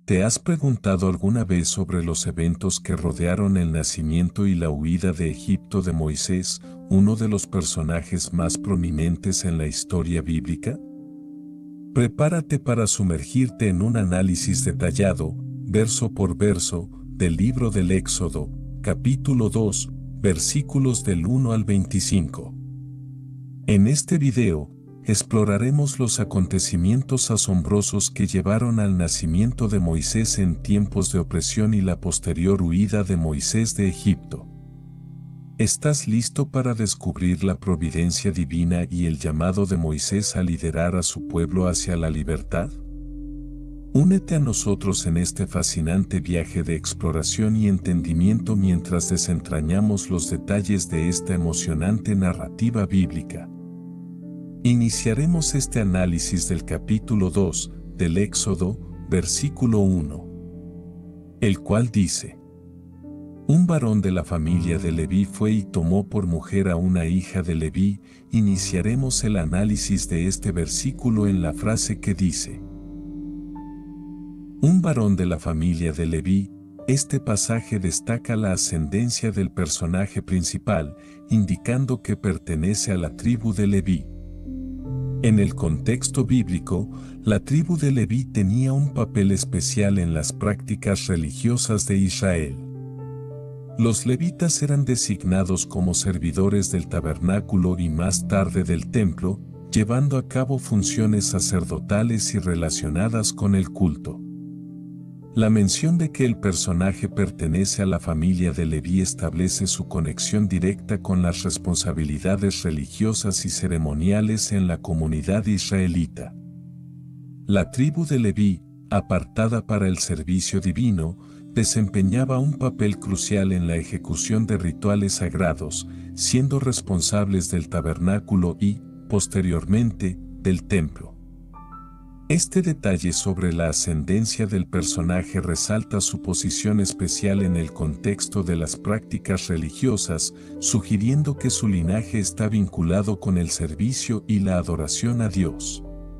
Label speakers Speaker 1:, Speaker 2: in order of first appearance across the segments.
Speaker 1: ¿Te has preguntado alguna vez sobre los eventos que rodearon el nacimiento y la huida de Egipto de Moisés, uno de los personajes más prominentes en la historia bíblica? Prepárate para sumergirte en un análisis detallado, verso por verso, del libro del Éxodo, capítulo 2, versículos del 1 al 25. En este video, exploraremos los acontecimientos asombrosos que llevaron al nacimiento de Moisés en tiempos de opresión y la posterior huida de Moisés de Egipto. ¿Estás listo para descubrir la providencia divina y el llamado de Moisés a liderar a su pueblo hacia la libertad? Únete a nosotros en este fascinante viaje de exploración y entendimiento mientras desentrañamos los detalles de esta emocionante narrativa bíblica. Iniciaremos este análisis del capítulo 2 del Éxodo, versículo 1, el cual dice: Un varón de la familia de Leví fue y tomó por mujer a una hija de Leví. Iniciaremos el análisis de este versículo en la frase que dice: Un varón de la familia de Leví. Este pasaje destaca la ascendencia del personaje principal, indicando que pertenece a la tribu de Leví. En el contexto bíblico, la tribu de Leví tenía un papel especial en las prácticas religiosas de Israel. Los levitas eran designados como servidores del tabernáculo y más tarde del templo, llevando a cabo funciones sacerdotales y relacionadas con el culto. La mención de que el personaje pertenece a la familia de Leví establece su conexión directa con las responsabilidades religiosas y ceremoniales en la comunidad israelita. La tribu de Leví, apartada para el servicio divino, desempeñaba un papel crucial en la ejecución de rituales sagrados, siendo responsables del tabernáculo y, posteriormente, del templo. Este detalle sobre la ascendencia del personaje resalta su posición especial en el contexto de las prácticas religiosas, sugiriendo que su linaje está vinculado con el servicio y la adoración a Dios.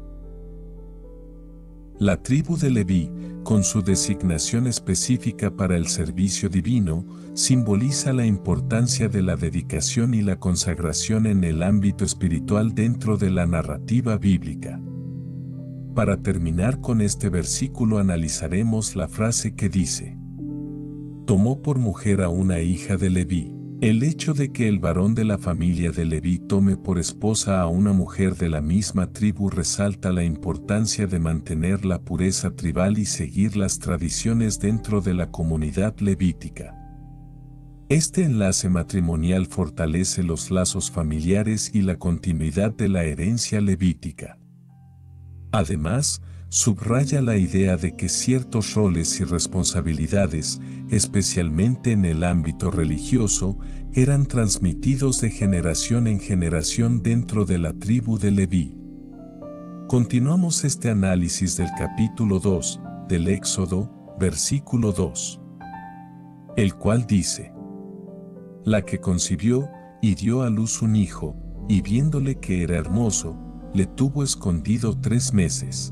Speaker 1: La tribu de Leví, con su designación específica para el servicio divino, simboliza la importancia de la dedicación y la consagración en el ámbito espiritual dentro de la narrativa bíblica. Para terminar con este versículo analizaremos la frase que dice: Tomó por mujer a una hija de Leví. El hecho de que el varón de la familia de Leví tome por esposa a una mujer de la misma tribu resalta la importancia de mantener la pureza tribal y seguir las tradiciones dentro de la comunidad levítica. Este enlace matrimonial fortalece los lazos familiares y la continuidad de la herencia levítica. Además, subraya la idea de que ciertos roles y responsabilidades, especialmente en el ámbito religioso, eran transmitidos de generación en generación dentro de la tribu de Leví. Continuamos este análisis del capítulo 2 del Éxodo, versículo 2, el cual dice: La que concibió y dio a luz un hijo, y viéndole que era hermoso, le tuvo escondido 3 meses.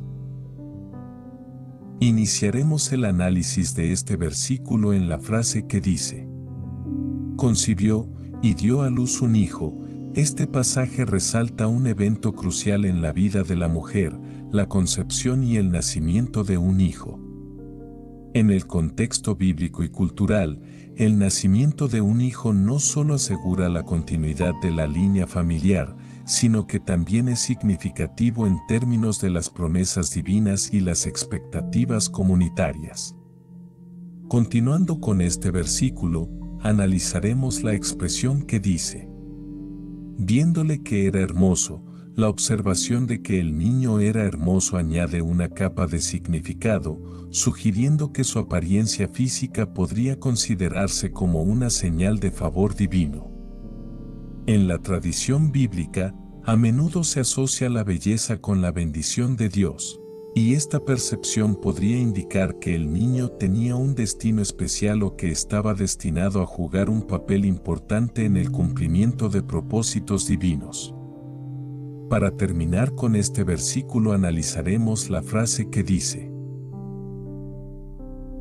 Speaker 1: Iniciaremos el análisis de este versículo en la frase que dice: Concibió y dio a luz un hijo. Este pasaje resalta un evento crucial en la vida de la mujer, la concepción y el nacimiento de un hijo. En el contexto bíblico y cultural, el nacimiento de un hijo no solo asegura la continuidad de la línea familiar, sino que también es significativo en términos de las promesas divinas y las expectativas comunitarias. Continuando con este versículo, analizaremos la expresión que dice: Viéndole que era hermoso. La observación de que el niño era hermoso añade una capa de significado, sugiriendo que su apariencia física podría considerarse como una señal de favor divino. En la tradición bíblica, a menudo se asocia la belleza con la bendición de Dios, y esta percepción podría indicar que el niño tenía un destino especial o que estaba destinado a jugar un papel importante en el cumplimiento de propósitos divinos. Para terminar con este versículo analizaremos la frase que dice: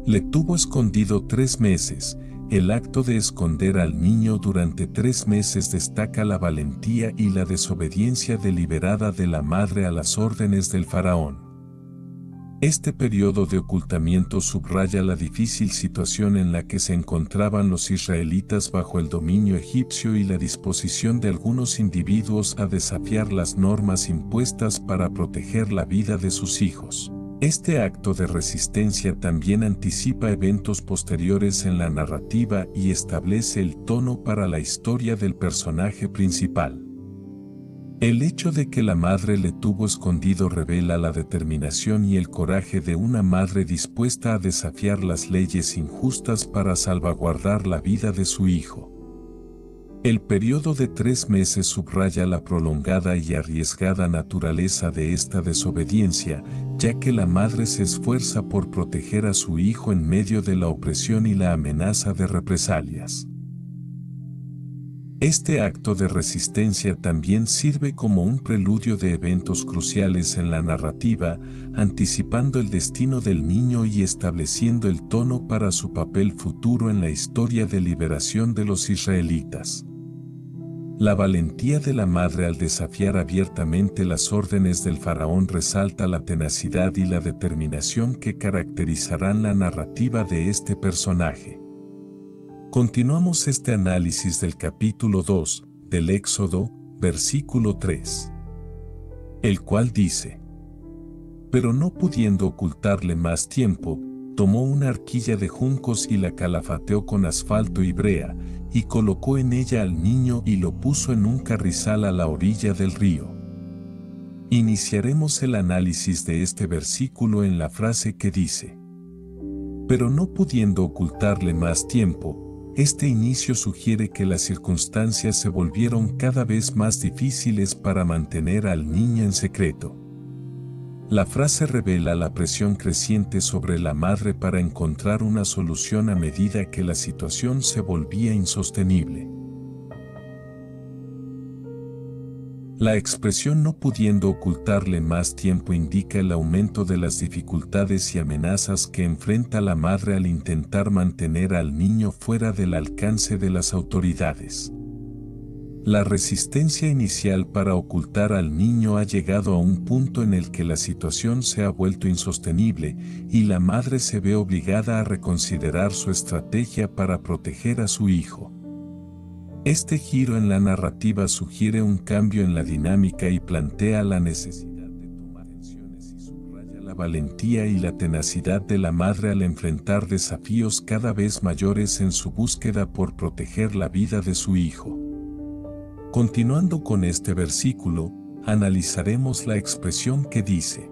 Speaker 1: Le tuvo escondido 3 meses. El acto de esconder al niño durante 3 meses destaca la valentía y la desobediencia deliberada de la madre a las órdenes del faraón. Este periodo de ocultamiento subraya la difícil situación en la que se encontraban los israelitas bajo el dominio egipcio y la disposición de algunos individuos a desafiar las normas impuestas para proteger la vida de sus hijos. Este acto de resistencia también anticipa eventos posteriores en la narrativa y establece el tono para la historia del personaje principal. El hecho de que la madre le tuvo escondido revela la determinación y el coraje de una madre dispuesta a desafiar las leyes injustas para salvaguardar la vida de su hijo. El periodo de 3 meses subraya la prolongada y arriesgada naturaleza de esta desobediencia, ya que la madre se esfuerza por proteger a su hijo en medio de la opresión y la amenaza de represalias. Este acto de resistencia también sirve como un preludio de eventos cruciales en la narrativa, anticipando el destino del niño y estableciendo el tono para su papel futuro en la historia de liberación de los israelitas. La valentía de la madre al desafiar abiertamente las órdenes del faraón resalta la tenacidad y la determinación que caracterizarán la narrativa de este personaje. Continuamos este análisis del capítulo 2 del Éxodo, versículo 3, el cual dice: Pero no pudiendo ocultarle más tiempo, tomó una arquilla de juncos y la calafateó con asfalto y brea, y colocó en ella al niño y lo puso en un carrizal a la orilla del río. Iniciaremos el análisis de este versículo en la frase que dice: Pero no pudiendo ocultarle más tiempo. Este inicio sugiere que las circunstancias se volvieron cada vez más difíciles para mantener al niño en secreto. La frase revela la presión creciente sobre la madre para encontrar una solución a medida que la situación se volvía insostenible. La expresión no pudiendo ocultarle más tiempo indica el aumento de las dificultades y amenazas que enfrenta la madre al intentar mantener al niño fuera del alcance de las autoridades. La resistencia inicial para ocultar al niño ha llegado a un punto en el que la situación se ha vuelto insostenible y la madre se ve obligada a reconsiderar su estrategia para proteger a su hijo. Este giro en la narrativa sugiere un cambio en la dinámica y plantea la necesidad de tomar acciones y subraya la valentía y la tenacidad de la madre al enfrentar desafíos cada vez mayores en su búsqueda por proteger la vida de su hijo. Continuando con este versículo, analizaremos la expresión que dice: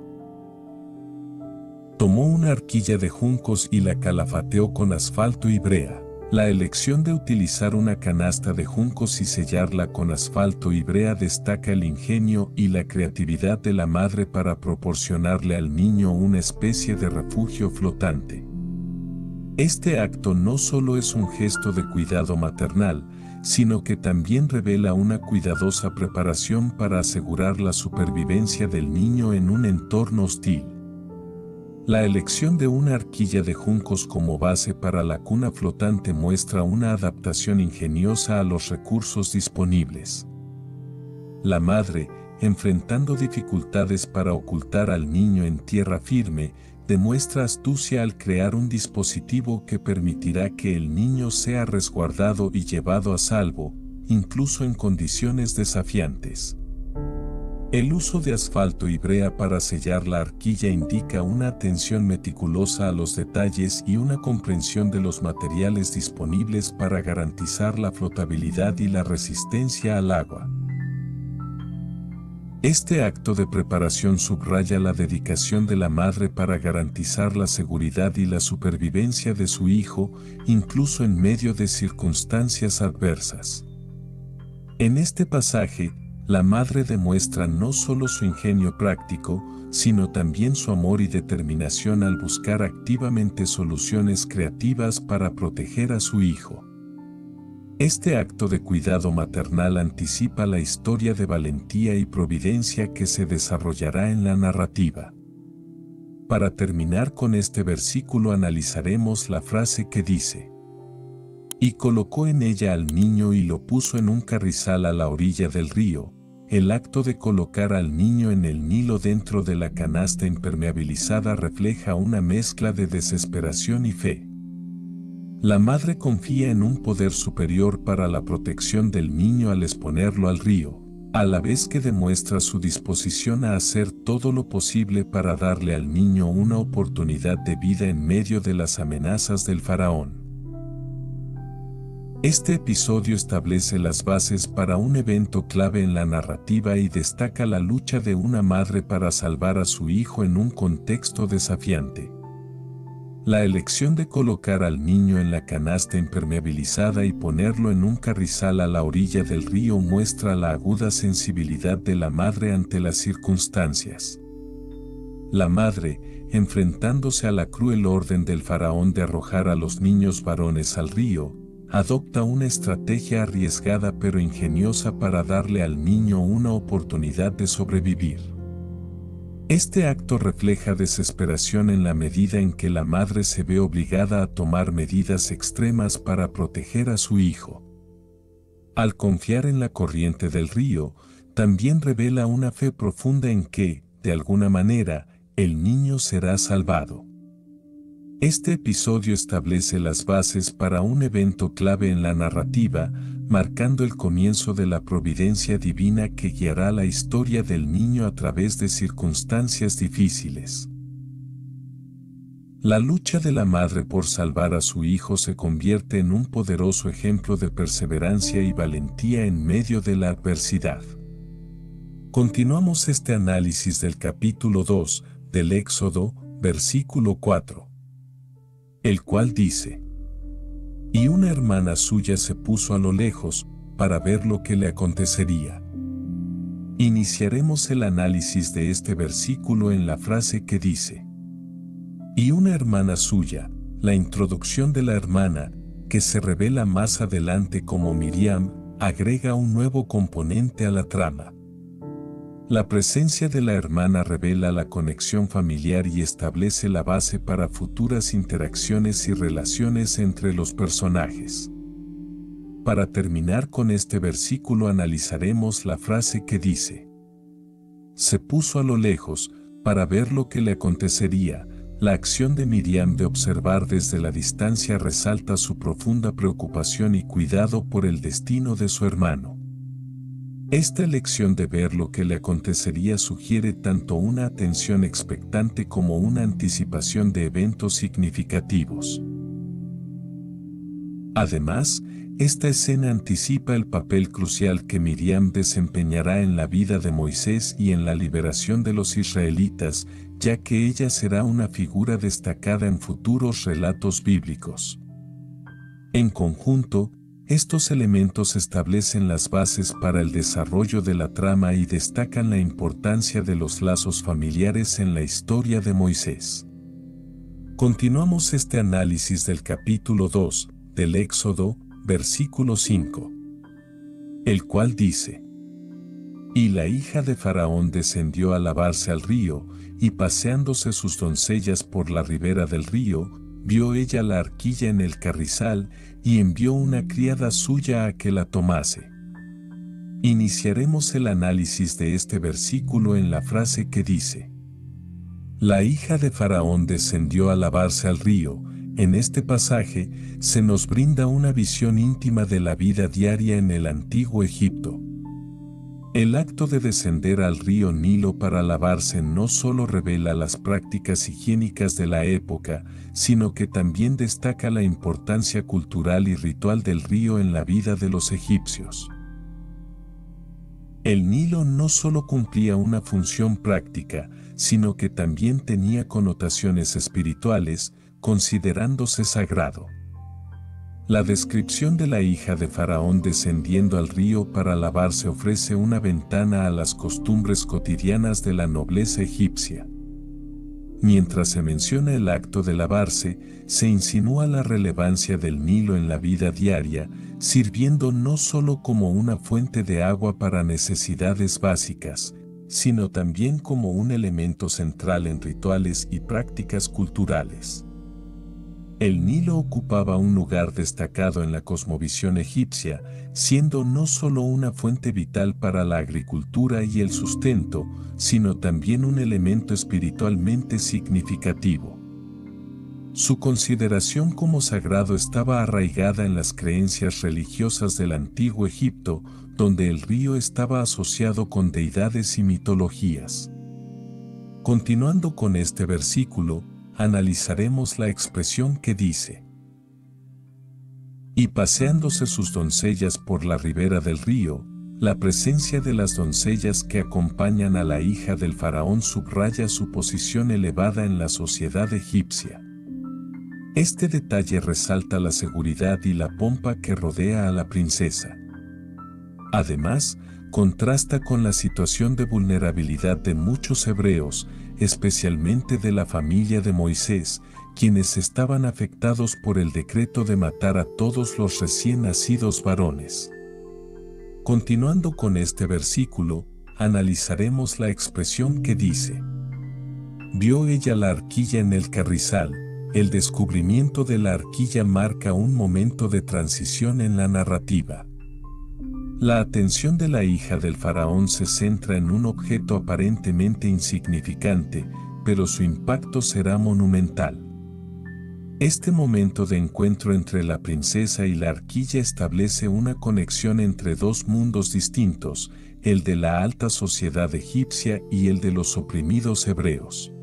Speaker 1: Tomó una arquilla de juncos y la calafateó con asfalto y brea. La elección de utilizar una canasta de juncos y sellarla con asfalto y brea destaca el ingenio y la creatividad de la madre para proporcionarle al niño una especie de refugio flotante. Este acto no solo es un gesto de cuidado maternal, sino que también revela una cuidadosa preparación para asegurar la supervivencia del niño en un entorno hostil. La elección de una arquilla de juncos como base para la cuna flotante muestra una adaptación ingeniosa a los recursos disponibles. La madre, enfrentando dificultades para ocultar al niño en tierra firme, demuestra astucia al crear un dispositivo que permitirá que el niño sea resguardado y llevado a salvo, incluso en condiciones desafiantes. El uso de asfalto y brea para sellar la arquilla indica una atención meticulosa a los detalles y una comprensión de los materiales disponibles para garantizar la flotabilidad y la resistencia al agua. Este acto de preparación subraya la dedicación de la madre para garantizar la seguridad y la supervivencia de su hijo, incluso en medio de circunstancias adversas. En este pasaje, la madre demuestra no solo su ingenio práctico, sino también su amor y determinación al buscar activamente soluciones creativas para proteger a su hijo. Este acto de cuidado maternal anticipa la historia de valentía y providencia que se desarrollará en la narrativa. Para terminar con este versículo analizaremos la frase que dice: y colocó en ella al niño y lo puso en un carrizal a la orilla del río. El acto de colocar al niño en el Nilo dentro de la canasta impermeabilizada refleja una mezcla de desesperación y fe. La madre confía en un poder superior para la protección del niño al exponerlo al río, a la vez que demuestra su disposición a hacer todo lo posible para darle al niño una oportunidad de vida en medio de las amenazas del faraón. Este episodio establece las bases para un evento clave en la narrativa y destaca la lucha de una madre para salvar a su hijo en un contexto desafiante. La elección de colocar al niño en la canasta impermeabilizada y ponerlo en un carrizal a la orilla del río muestra la aguda sensibilidad de la madre ante las circunstancias. La madre, enfrentándose a la cruel orden del faraón de arrojar a los niños varones al río, adopta una estrategia arriesgada pero ingeniosa para darle al niño una oportunidad de sobrevivir. Este acto refleja desesperación en la medida en que la madre se ve obligada a tomar medidas extremas para proteger a su hijo. Al confiar en la corriente del río, también revela una fe profunda en que, de alguna manera, el niño será salvado. Este episodio establece las bases para un evento clave en la narrativa, marcando el comienzo de la providencia divina que guiará la historia del niño a través de circunstancias difíciles. La lucha de la madre por salvar a su hijo se convierte en un poderoso ejemplo de perseverancia y valentía en medio de la adversidad. Continuamos este análisis del capítulo 2 del Éxodo, versículo 4. El cual dice: y una hermana suya se puso a lo lejos, para ver lo que le acontecería. Iniciaremos el análisis de este versículo en la frase que dice: y una hermana suya. La introducción de la hermana, que se revela más adelante como Miriam, agrega un nuevo componente a la trama. La presencia de la hermana revela la conexión familiar y establece la base para futuras interacciones y relaciones entre los personajes. Para terminar con este versículo analizaremos la frase que dice: se puso a lo lejos, para ver lo que le acontecería. La acción de Miriam de observar desde la distancia resalta su profunda preocupación y cuidado por el destino de su hermano. Esta elección de ver lo que le acontecería sugiere tanto una atención expectante como una anticipación de eventos significativos. Además, esta escena anticipa el papel crucial que Miriam desempeñará en la vida de Moisés y en la liberación de los israelitas, ya que ella será una figura destacada en futuros relatos bíblicos. En conjunto, estos elementos establecen las bases para el desarrollo de la trama y destacan la importancia de los lazos familiares en la historia de Moisés. Continuamos este análisis del capítulo 2 del Éxodo, versículo 5. El cual dice: y la hija de Faraón descendió a lavarse al río, y paseándose sus doncellas por la ribera del río, vio ella la arquilla en el carrizal, y envió una criada suya a que la tomase. Iniciaremos el análisis de este versículo en la frase que dice: la hija de Faraón descendió a lavarse al río. En este pasaje, se nos brinda una visión íntima de la vida diaria en el antiguo Egipto. El acto de descender al río Nilo para lavarse no solo revela las prácticas higiénicas de la época, sino que también destaca la importancia cultural y ritual del río en la vida de los egipcios. El Nilo no solo cumplía una función práctica, sino que también tenía connotaciones espirituales, considerándose sagrado. La descripción de la hija de Faraón descendiendo al río para lavarse ofrece una ventana a las costumbres cotidianas de la nobleza egipcia. Mientras se menciona el acto de lavarse, se insinúa la relevancia del Nilo en la vida diaria, sirviendo no solo como una fuente de agua para necesidades básicas, sino también como un elemento central en rituales y prácticas culturales. El Nilo ocupaba un lugar destacado en la cosmovisión egipcia, siendo no solo una fuente vital para la agricultura y el sustento, sino también un elemento espiritualmente significativo. Su consideración como sagrado estaba arraigada en las creencias religiosas del antiguo Egipto, donde el río estaba asociado con deidades y mitologías. Continuando con este versículo, analizaremos la expresión que dice: y paseándose sus doncellas por la ribera del río, la presencia de las doncellas que acompañan a la hija del faraón subraya su posición elevada en la sociedad egipcia. Este detalle resalta la seguridad y la pompa que rodea a la princesa. Además, contrasta con la situación de vulnerabilidad de muchos hebreos, especialmente de la familia de Moisés, quienes estaban afectados por el decreto de matar a todos los recién nacidos varones. Continuando con este versículo, analizaremos la expresión que dice: vio ella la arquilla en el carrizal. El descubrimiento de la arquilla marca un momento de transición en la narrativa. La atención de la hija del faraón se centra en un objeto aparentemente insignificante, pero su impacto será monumental. Este momento de encuentro entre la princesa y la arquilla establece una conexión entre dos mundos distintos, el de la alta sociedad egipcia y el de los oprimidos hebreos.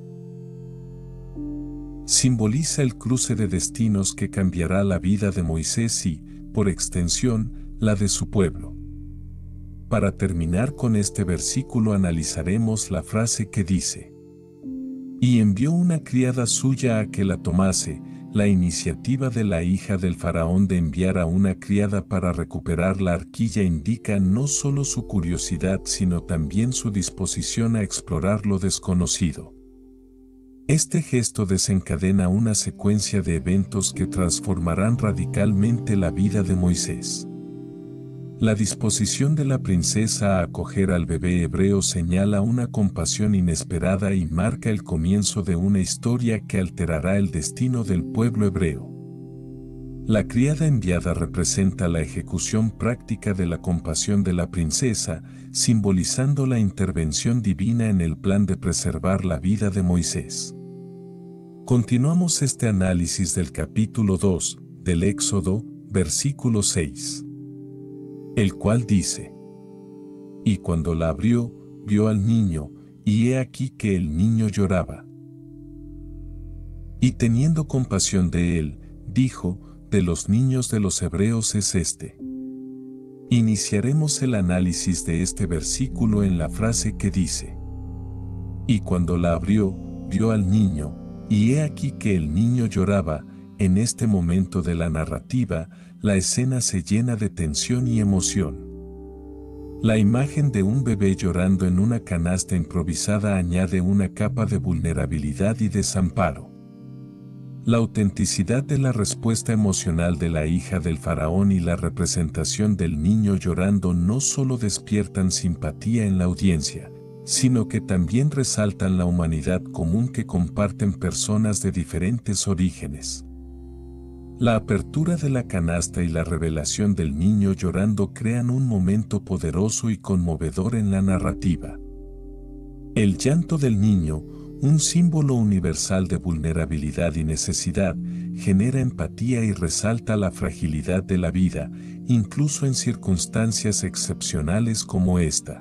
Speaker 1: Simboliza el cruce de destinos que cambiará la vida de Moisés y, por extensión, la de su pueblo. Para terminar con este versículo analizaremos la frase que dice: y envió una criada suya a que la tomase. La iniciativa de la hija del faraón de enviar a una criada para recuperar la arquilla indica no solo su curiosidad sino también su disposición a explorar lo desconocido. Este gesto desencadena una secuencia de eventos que transformarán radicalmente la vida de Moisés. La disposición de la princesa a acoger al bebé hebreo señala una compasión inesperada y marca el comienzo de una historia que alterará el destino del pueblo hebreo. La criada enviada representa la ejecución práctica de la compasión de la princesa, simbolizando la intervención divina en el plan de preservar la vida de Moisés. Continuamos este análisis del capítulo 2, del Éxodo, versículo 6. El cual dice: y cuando la abrió, vio al niño, y he aquí que el niño lloraba. Y teniendo compasión de él, dijo: de los niños de los hebreos es este. Iniciaremos el análisis de este versículo en la frase que dice: y cuando la abrió, vio al niño, y he aquí que el niño lloraba. En este momento de la narrativa, la escena se llena de tensión y emoción. La imagen de un bebé llorando en una canasta improvisada añade una capa de vulnerabilidad y desamparo. La autenticidad de la respuesta emocional de la hija del faraón y la representación del niño llorando no solo despiertan simpatía en la audiencia, sino que también resaltan la humanidad común que comparten personas de diferentes orígenes. La apertura de la canasta y la revelación del niño llorando crean un momento poderoso y conmovedor en la narrativa. El llanto del niño, un símbolo universal de vulnerabilidad y necesidad, genera empatía y resalta la fragilidad de la vida, incluso en circunstancias excepcionales como esta.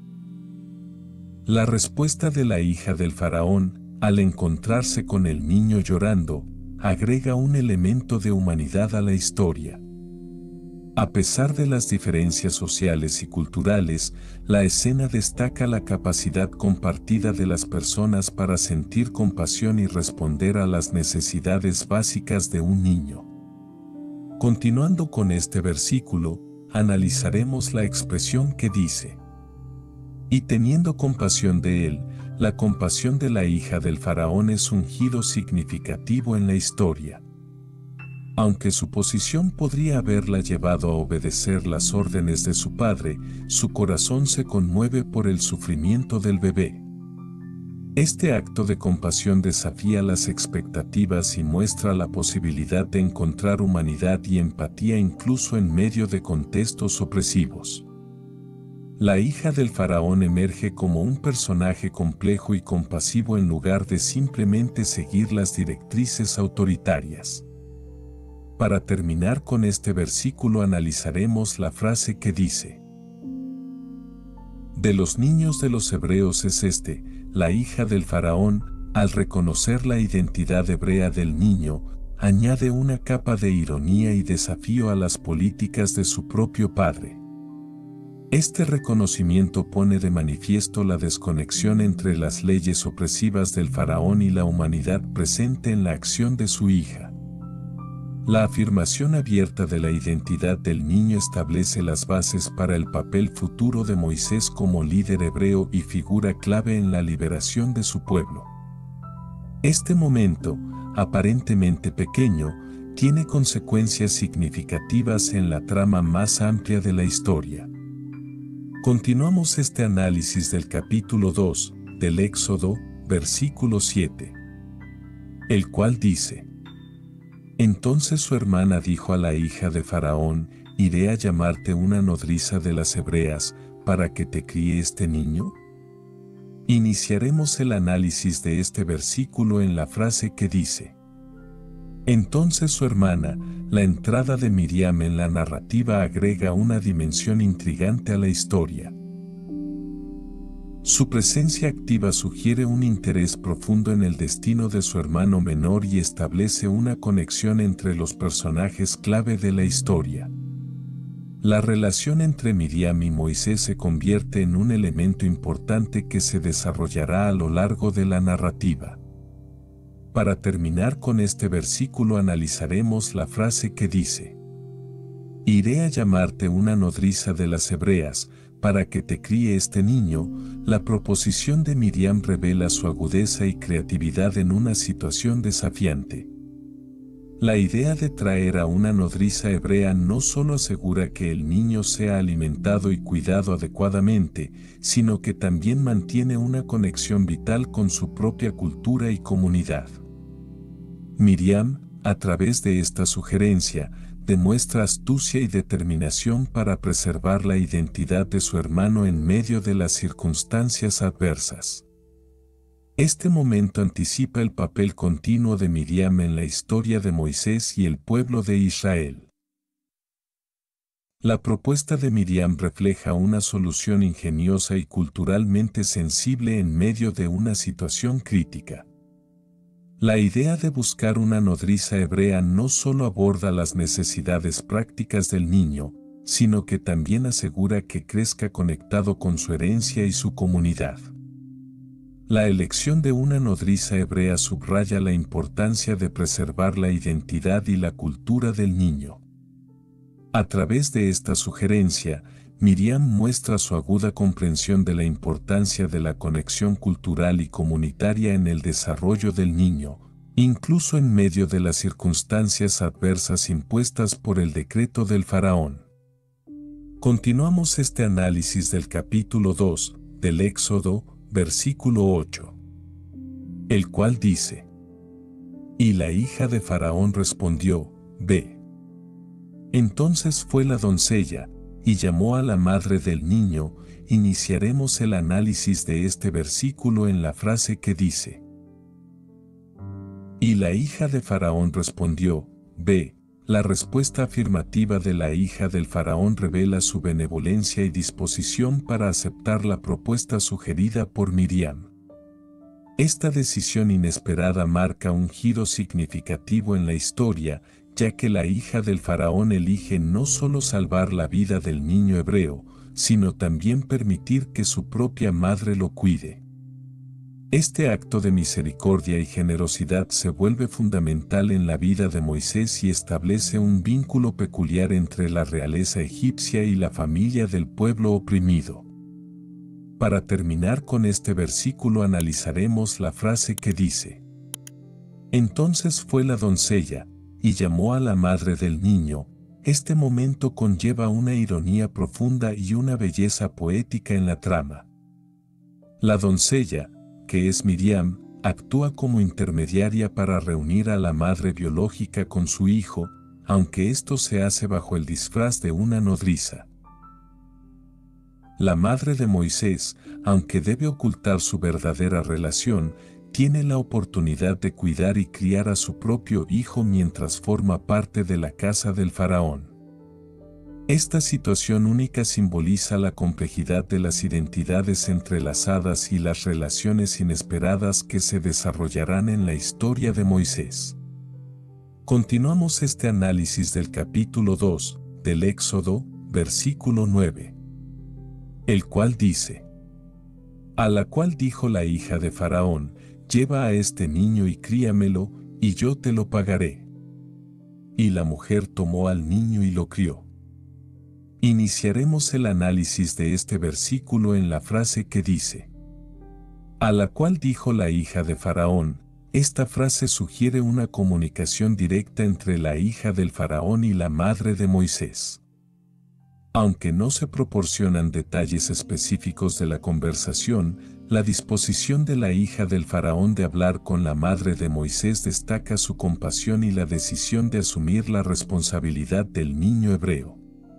Speaker 1: La respuesta de la hija del faraón, al encontrarse con el niño llorando, agrega un elemento de humanidad a la historia. A pesar de las diferencias sociales y culturales, la escena destaca la capacidad compartida de las personas para sentir compasión y responder a las necesidades básicas de un niño. Continuando con este versículo, analizaremos la expresión que dice: y teniendo compasión de él. La compasión de la hija del faraón es un giro significativo en la historia. Aunque su posición podría haberla llevado a obedecer las órdenes de su padre, su corazón se conmueve por el sufrimiento del bebé. Este acto de compasión desafía las expectativas y muestra la posibilidad de encontrar humanidad y empatía incluso en medio de contextos opresivos. La hija del faraón emerge como un personaje complejo y compasivo en lugar de simplemente seguir las directrices autoritarias. Para terminar con este versículo analizaremos la frase que dice: de los niños de los hebreos es la hija del faraón. Al reconocer la identidad hebrea del niño, añade una capa de ironía y desafío a las políticas de su propio padre. Este reconocimiento pone de manifiesto la desconexión entre las leyes opresivas del faraón y la humanidad presente en la acción de su hija. La afirmación abierta de la identidad del niño establece las bases para el papel futuro de Moisés como líder hebreo y figura clave en la liberación de su pueblo. Este momento, aparentemente pequeño, tiene consecuencias significativas en la trama más amplia de la historia. Continuamos este análisis del capítulo 2 del Éxodo, versículo 7, el cual dice: entonces su hermana dijo a la hija de Faraón: ¿iré a llamarte una nodriza de las hebreas para que te críe este niño? Iniciaremos el análisis de este versículo en la frase que dice: entonces su hermana. La entrada de Miriam en la narrativa agrega una dimensión intrigante a la historia. Su presencia activa sugiere un interés profundo en el destino de su hermano menor y establece una conexión entre los personajes clave de la historia. La relación entre Miriam y Moisés se convierte en un elemento importante que se desarrollará a lo largo de la narrativa. Para terminar con este versículo analizaremos la frase que dice: iré a llamarte una nodriza de las hebreas para que te críe este niño. La proposición de Miriam revela su agudeza y creatividad en una situación desafiante. La idea de traer a una nodriza hebrea no solo asegura que el niño sea alimentado y cuidado adecuadamente, sino que también mantiene una conexión vital con su propia cultura y comunidad. Miriam, a través de esta sugerencia, demuestra astucia y determinación para preservar la identidad de su hermano en medio de las circunstancias adversas. Este momento anticipa el papel continuo de Miriam en la historia de Moisés y el pueblo de Israel. La propuesta de Miriam refleja una solución ingeniosa y culturalmente sensible en medio de una situación crítica. La idea de buscar una nodriza hebrea no solo aborda las necesidades prácticas del niño, sino que también asegura que crezca conectado con su herencia y su comunidad. La elección de una nodriza hebrea subraya la importancia de preservar la identidad y la cultura del niño. A través de esta sugerencia, Miriam muestra su aguda comprensión de la importancia de la conexión cultural y comunitaria en el desarrollo del niño, incluso en medio de las circunstancias adversas impuestas por el decreto del faraón. Continuamos este análisis del capítulo 2 del Éxodo, versículo 8, el cual dice: y la hija de Faraón respondió: ve. Entonces fue la doncella y llamó a la madre del niño. Iniciaremos el análisis de este versículo en la frase que dice: y la hija de Faraón respondió: ve. La respuesta afirmativa de la hija del faraón revela su benevolencia y disposición para aceptar la propuesta sugerida por Miriam. Esta decisión inesperada marca un giro significativo en la historia, ya que la hija del faraón elige no solo salvar la vida del niño hebreo, sino también permitir que su propia madre lo cuide. Este acto de misericordia y generosidad se vuelve fundamental en la vida de Moisés y establece un vínculo peculiar entre la realeza egipcia y la familia del pueblo oprimido. Para terminar con este versículo analizaremos la frase que dice: entonces fue la doncella y llamó a la madre del niño. Este momento conlleva una ironía profunda y una belleza poética en la trama. La doncella, que es Miriam, actúa como intermediaria para reunir a la madre biológica con su hijo, aunque esto se hace bajo el disfraz de una nodriza. La madre de Moisés, aunque debe ocultar su verdadera relación, tiene la oportunidad de cuidar y criar a su propio hijo mientras forma parte de la casa del faraón. Esta situación única simboliza la complejidad de las identidades entrelazadas y las relaciones inesperadas que se desarrollarán en la historia de Moisés. Continuamos este análisis del capítulo 2, del Éxodo, versículo 9. El cual dice: a la cual dijo la hija de Faraón: lleva a este niño y críamelo, y yo te lo pagaré. Y la mujer tomó al niño y lo crió. Iniciaremos el análisis de este versículo en la frase que dice: a la cual dijo la hija de Faraón. Esta frase sugiere una comunicación directa entre la hija del Faraón y la madre de Moisés. Aunque no se proporcionan detalles específicos de la conversación, la disposición de la hija del Faraón de hablar con la madre de Moisés destaca su compasión y la decisión de asumir la responsabilidad del niño hebreo.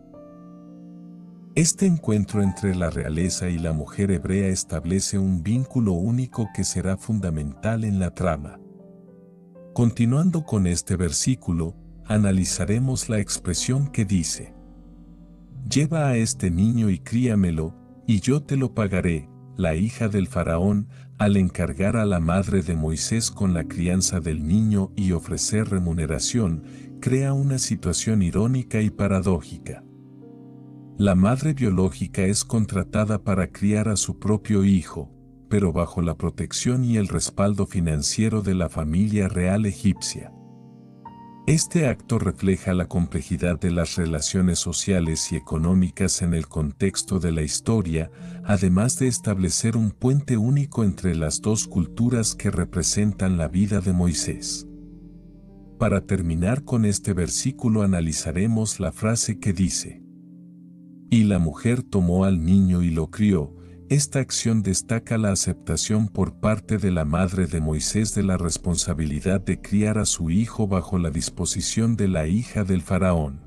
Speaker 1: Este encuentro entre la realeza y la mujer hebrea establece un vínculo único que será fundamental en la trama. Continuando con este versículo, analizaremos la expresión que dice: lleva a este niño y críamelo, y yo te lo pagaré. La hija del Faraón, al encargar a la madre de Moisés con la crianza del niño y ofrecer remuneración, crea una situación irónica y paradójica. La madre biológica es contratada para criar a su propio hijo, pero bajo la protección y el respaldo financiero de la familia real egipcia. Este acto refleja la complejidad de las relaciones sociales y económicas en el contexto de la historia, además de establecer un puente único entre las dos culturas que representan la vida de Moisés. Para terminar con este versículo analizaremos la frase que dice: y la mujer tomó al niño y lo crió. Esta acción destaca la aceptación por parte de la madre de Moisés de la responsabilidad de criar a su hijo bajo la disposición de la hija del Faraón.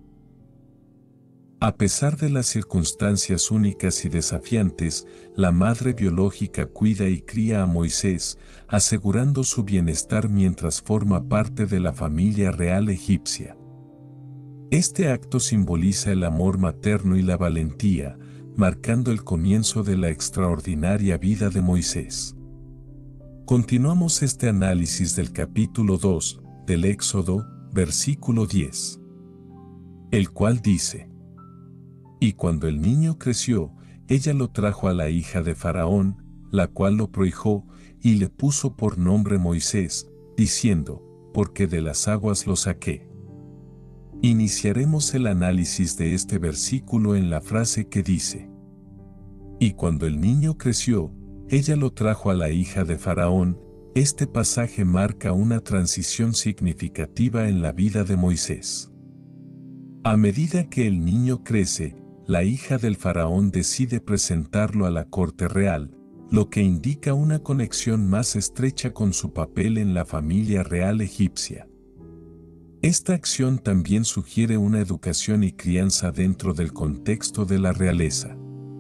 Speaker 1: A pesar de las circunstancias únicas y desafiantes, la madre biológica cuida y cría a Moisés, asegurando su bienestar mientras forma parte de la familia real egipcia. Este acto simboliza el amor materno y la valentía, marcando el comienzo de la extraordinaria vida de Moisés. Continuamos este análisis del capítulo 2, del Éxodo, versículo 10. El cual dice: y cuando el niño creció, ella lo trajo a la hija de Faraón, la cual lo prohijó, y le puso por nombre Moisés, diciendo: porque de las aguas lo saqué. Iniciaremos el análisis de este versículo en la frase que dice: y cuando el niño creció, ella lo trajo a la hija de Faraón. Este pasaje marca una transición significativa en la vida de Moisés. A medida que el niño crece, la hija del Faraón decide presentarlo a la corte real, lo que indica una conexión más estrecha con su papel en la familia real egipcia. Esta acción también sugiere una educación y crianza dentro del contexto de la realeza.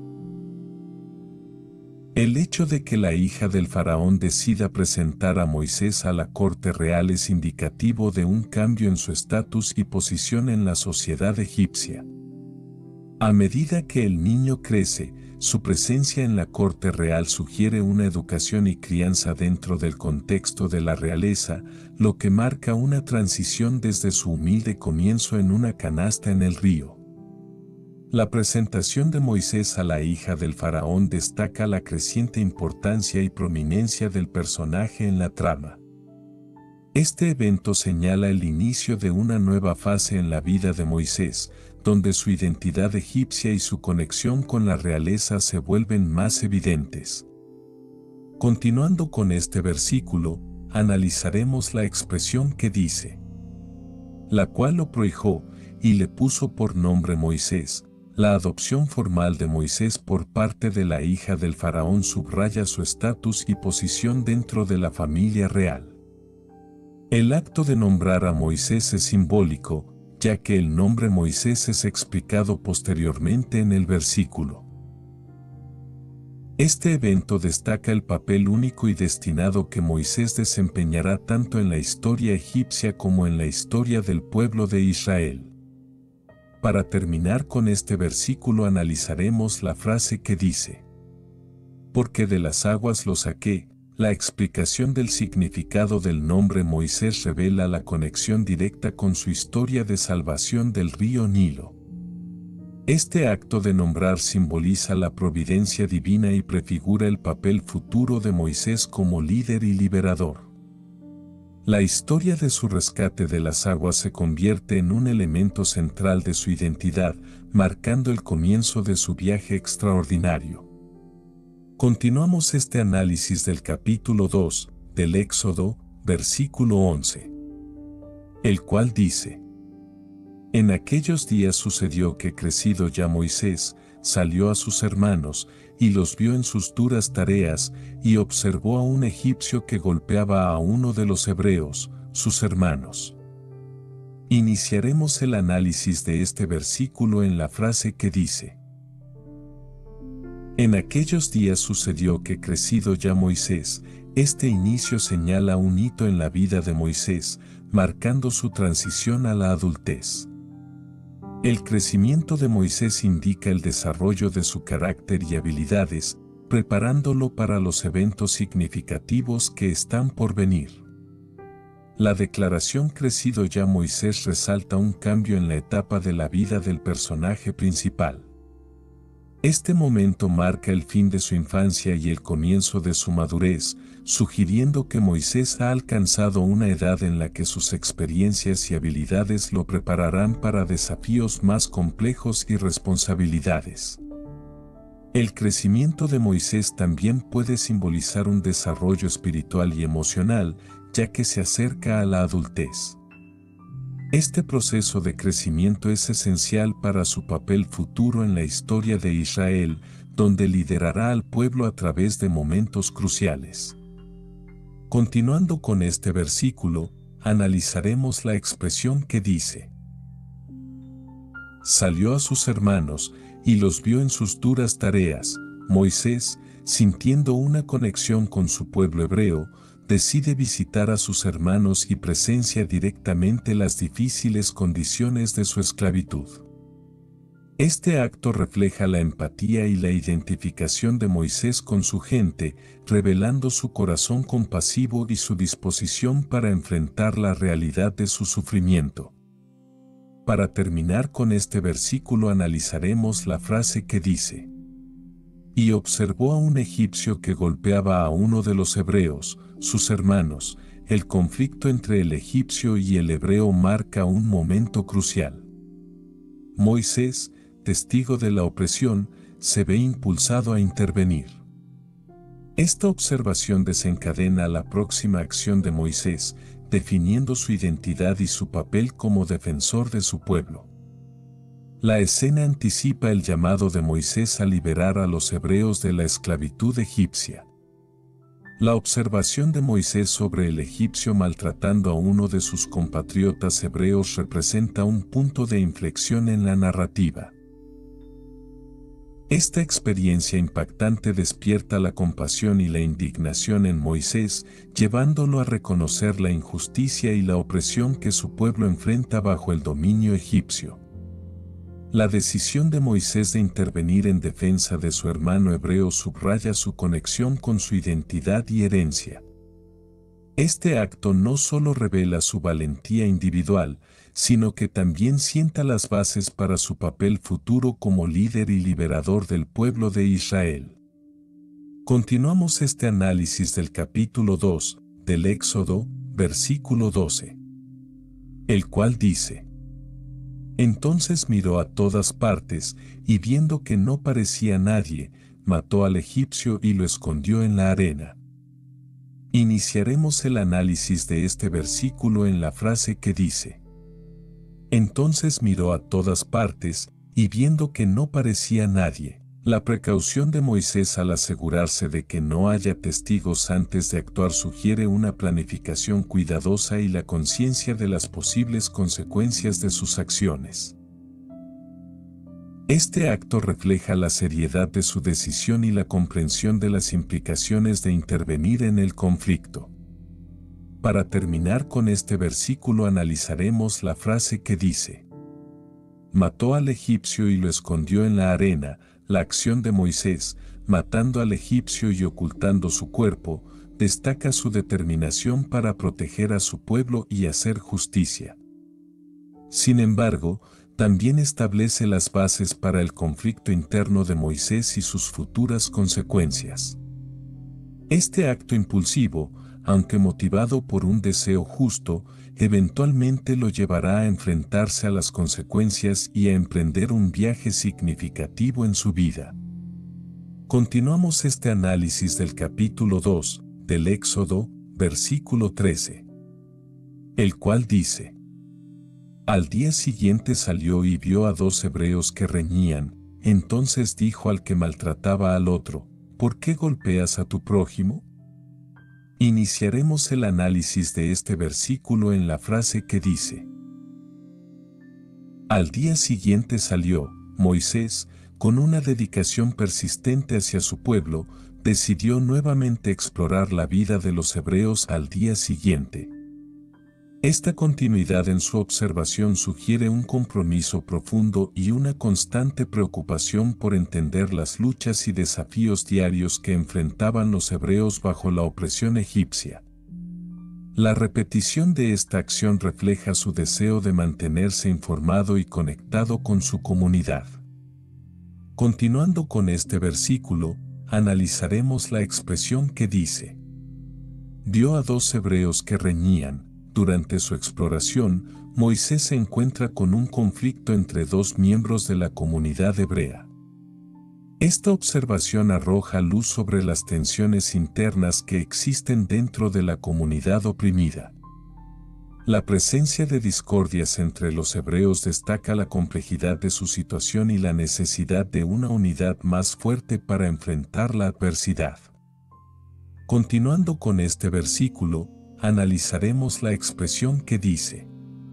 Speaker 1: El hecho de que la hija del faraón decida presentar a Moisés a la corte real es indicativo de un cambio en su estatus y posición en la sociedad egipcia. A medida que el niño crece, su presencia en la corte real sugiere una educación y crianza dentro del contexto de la realeza, lo que marca una transición desde su humilde comienzo en una canasta en el río. La presentación de Moisés a la hija del faraón destaca la creciente importancia y prominencia del personaje en la trama. Este evento señala el inicio de una nueva fase en la vida de Moisés, donde su identidad egipcia y su conexión con la realeza se vuelven más evidentes. Continuando con este versículo, analizaremos la expresión que dice: la cual lo prohijó y le puso por nombre Moisés. La adopción formal de Moisés por parte de la hija del faraón subraya su estatus y posición dentro de la familia real. El acto de nombrar a Moisés es simbólico, ya que el nombre Moisés es explicado posteriormente en el versículo. Este evento destaca el papel único y destinado que Moisés desempeñará tanto en la historia egipcia como en la historia del pueblo de Israel. Para terminar con este versículo analizaremos la frase que dice: porque de las aguas lo saqué. La explicación del significado del nombre Moisés revela la conexión directa con su historia de salvación del río Nilo. Este acto de nombrar simboliza la providencia divina y prefigura el papel futuro de Moisés como líder y liberador. La historia de su rescate de las aguas se convierte en un elemento central de su identidad, marcando el comienzo de su viaje extraordinario. Continuamos este análisis del capítulo 2 del Éxodo, versículo 11, el cual dice: en aquellos días sucedió que crecido ya Moisés, salió a sus hermanos, y los vio en sus duras tareas, y observó a un egipcio que golpeaba a uno de los hebreos, sus hermanos. Iniciaremos el análisis de este versículo en la frase que dice: en aquellos días sucedió que crecido ya Moisés. Este inicio señala un hito en la vida de Moisés, marcando su transición a la adultez. El crecimiento de Moisés indica el desarrollo de su carácter y habilidades, preparándolo para los eventos significativos que están por venir. La declaración crecido ya Moisés resalta un cambio en la etapa de la vida del personaje principal. Este momento marca el fin de su infancia y el comienzo de su madurez, sugiriendo que Moisés ha alcanzado una edad en la que sus experiencias y habilidades lo prepararán para desafíos más complejos y responsabilidades. El crecimiento de Moisés también puede simbolizar un desarrollo espiritual y emocional, ya que se acerca a la adultez. Este proceso de crecimiento es esencial para su papel futuro en la historia de Israel, donde liderará al pueblo a través de momentos cruciales. Continuando con este versículo, analizaremos la expresión que dice: salió a sus hermanos, y los vio en sus duras tareas. Moisés, sintiendo una conexión con su pueblo hebreo, decide visitar a sus hermanos y presencia directamente las difíciles condiciones de su esclavitud. Este acto refleja la empatía y la identificación de Moisés con su gente, revelando su corazón compasivo y su disposición para enfrentar la realidad de su sufrimiento. Para terminar con este versículo analizaremos la frase que dice: y observó a un egipcio que golpeaba a uno de los hebreos, sus hermanos. El conflicto entre el egipcio y el hebreo marca un momento crucial. Moisés, testigo de la opresión, se ve impulsado a intervenir. Esta observación desencadena la próxima acción de Moisés, definiendo su identidad y su papel como defensor de su pueblo. La escena anticipa el llamado de Moisés a liberar a los hebreos de la esclavitud egipcia. La observación de Moisés sobre el egipcio maltratando a uno de sus compatriotas hebreos representa un punto de inflexión en la narrativa. Esta experiencia impactante despierta la compasión y la indignación en Moisés, llevándolo a reconocer la injusticia y la opresión que su pueblo enfrenta bajo el dominio egipcio. La decisión de Moisés de intervenir en defensa de su hermano hebreo subraya su conexión con su identidad y herencia. Este acto no solo revela su valentía individual, sino que también sienta las bases para su papel futuro como líder y liberador del pueblo de Israel. Continuamos este análisis del capítulo 2 del Éxodo, versículo 12, el cual dice: entonces miró a todas partes, y viendo que no parecía nadie, mató al egipcio y lo escondió en la arena. Iniciaremos el análisis de este versículo en la frase que dice: Entonces miró a todas partes, y viendo que no parecía nadie, la precaución de Moisés al asegurarse de que no haya testigos antes de actuar sugiere una planificación cuidadosa y la conciencia de las posibles consecuencias de sus acciones. Este acto refleja la seriedad de su decisión y la comprensión de las implicaciones de intervenir en el conflicto. Para terminar con este versículo analizaremos la frase que dice: mató al egipcio y lo escondió en la arena. La acción de Moisés, matando al egipcio y ocultando su cuerpo, destaca su determinación para proteger a su pueblo y hacer justicia. Sin embargo, también establece las bases para el conflicto interno de Moisés y sus futuras consecuencias. Este acto impulsivo, aunque motivado por un deseo justo, eventualmente lo llevará a enfrentarse a las consecuencias y a emprender un viaje significativo en su vida. Continuamos este análisis del capítulo 2 del Éxodo, versículo 13, el cual dice: al día siguiente salió y vio a 2 hebreos que reñían. Entonces dijo al que maltrataba al otro: ¿por qué golpeas a tu prójimo? Iniciaremos el análisis de este versículo en la frase que dice: al día siguiente salió. Moisés, con una dedicación persistente hacia su pueblo, decidió nuevamente explorar la vida de los hebreos al día siguiente. Esta continuidad en su observación sugiere un compromiso profundo y una constante preocupación por entender las luchas y desafíos diarios que enfrentaban los hebreos bajo la opresión egipcia. La repetición de esta acción refleja su deseo de mantenerse informado y conectado con su comunidad. Continuando con este versículo, analizaremos la expresión que dice: vio a 2 hebreos que reñían. Durante su exploración, Moisés se encuentra con un conflicto entre 2 miembros de la comunidad hebrea. Esta observación arroja luz sobre las tensiones internas que existen dentro de la comunidad oprimida. La presencia de discordias entre los hebreos destaca la complejidad de su situación y la necesidad de una unidad más fuerte para enfrentar la adversidad. Continuando con este versículo, analizaremos la expresión que dice: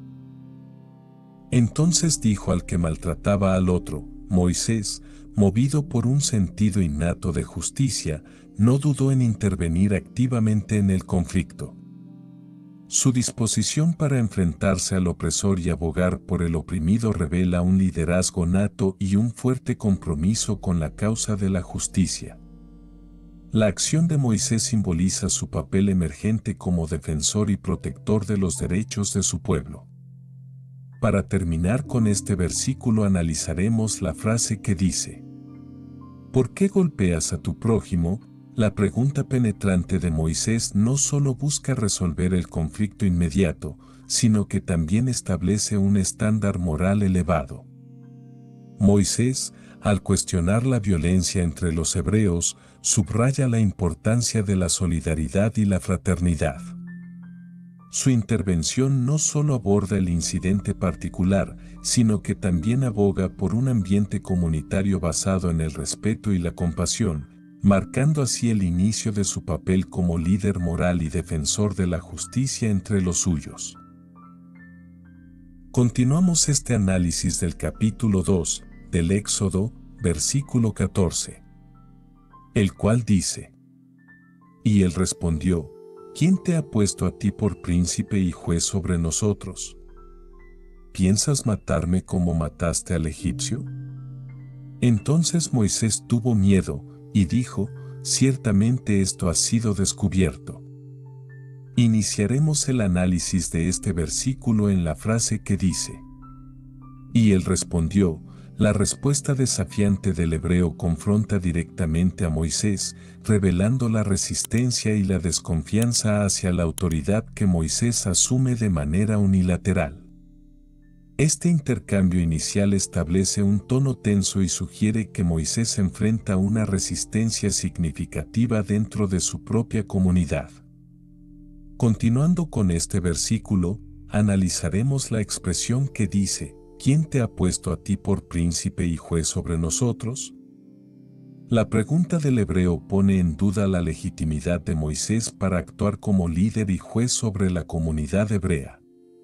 Speaker 1: entonces dijo al que maltrataba al otro. Moisés, movido por un sentido innato de justicia, no dudó en intervenir activamente en el conflicto. Su disposición para enfrentarse al opresor y abogar por el oprimido revela un liderazgo nato y un fuerte compromiso con la causa de la justicia. La acción de Moisés simboliza su papel emergente como defensor y protector de los derechos de su pueblo. Para terminar con este versículo analizaremos la frase que dice: ¿por qué golpeas a tu prójimo? La pregunta penetrante de Moisés no solo busca resolver el conflicto inmediato, sino que también establece un estándar moral elevado. Moisés, al cuestionar la violencia entre los hebreos, subraya la importancia de la solidaridad y la fraternidad. Su intervención no solo aborda el incidente particular, sino que también aboga por un ambiente comunitario basado en el respeto y la compasión, marcando así el inicio de su papel como líder moral y defensor de la justicia entre los suyos. Continuamos este análisis del capítulo 2 del Éxodo, versículo 14, el cual dice: y él respondió: ¿quién te ha puesto a ti por príncipe y juez sobre nosotros? ¿Piensas matarme como mataste al egipcio? Entonces Moisés tuvo miedo y dijo: ciertamente esto ha sido descubierto. Iniciaremos el análisis de este versículo en la frase que dice: y él respondió. La respuesta desafiante del hebreo confronta directamente a Moisés, revelando la resistencia y la desconfianza hacia la autoridad que Moisés asume de manera unilateral. Este intercambio inicial establece un tono tenso y sugiere que Moisés enfrenta una resistencia significativa dentro de su propia comunidad. Continuando con este versículo, analizaremos la expresión que dice, ¿quién te ha puesto a ti por príncipe y juez sobre nosotros? La pregunta del hebreo pone en duda la legitimidad de Moisés para actuar como líder y juez sobre la comunidad hebrea.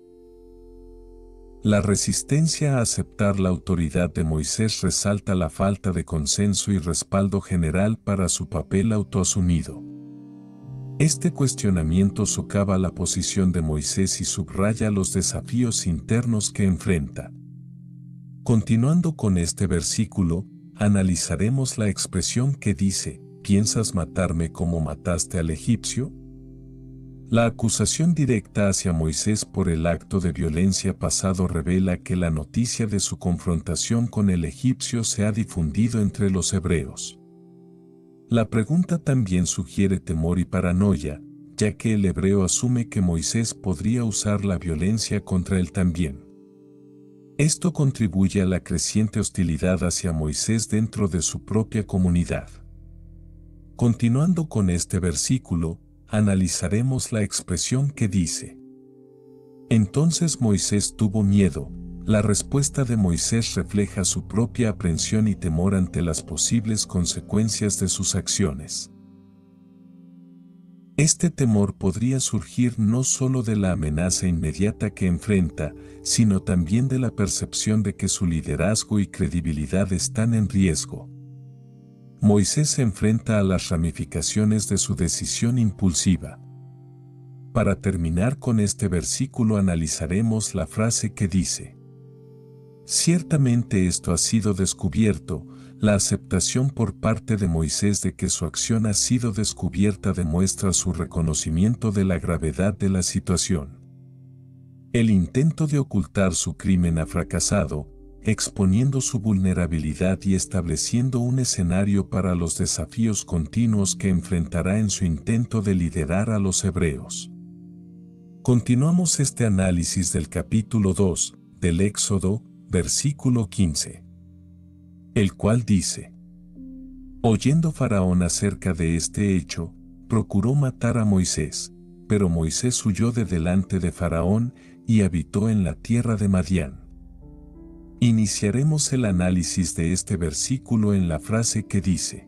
Speaker 1: La resistencia a aceptar la autoridad de Moisés resalta la falta de consenso y respaldo general para su papel autoasumido. Este cuestionamiento socava la posición de Moisés y subraya los desafíos internos que enfrenta. Continuando con este versículo, analizaremos la expresión que dice, ¿piensas matarme como mataste al egipcio? La acusación directa hacia Moisés por el acto de violencia pasado revela que la noticia de su confrontación con el egipcio se ha difundido entre los hebreos. La pregunta también sugiere temor y paranoia, ya que el hebreo asume que Moisés podría usar la violencia contra él también. Esto contribuye a la creciente hostilidad hacia Moisés dentro de su propia comunidad. Continuando con este versículo, analizaremos la expresión que dice: entonces Moisés tuvo miedo. La respuesta de Moisés refleja su propia aprensión y temor ante las posibles consecuencias de sus acciones. Este temor podría surgir no solo de la amenaza inmediata que enfrenta, sino también de la percepción de que su liderazgo y credibilidad están en riesgo. Moisés se enfrenta a las ramificaciones de su decisión impulsiva. Para terminar con este versículo analizaremos la frase que dice: ciertamente esto ha sido descubierto. La aceptación por parte de Moisés de que su acción ha sido descubierta demuestra su reconocimiento de la gravedad de la situación. El intento de ocultar su crimen ha fracasado, exponiendo su vulnerabilidad y estableciendo un escenario para los desafíos continuos que enfrentará en su intento de liderar a los hebreos. Continuamos este análisis del capítulo 2 del Éxodo, versículo 15. El cual dice: oyendo Faraón acerca de este hecho, procuró matar a Moisés, pero Moisés huyó de delante de Faraón y habitó en la tierra de Madián. Iniciaremos el análisis de este versículo en la frase que dice: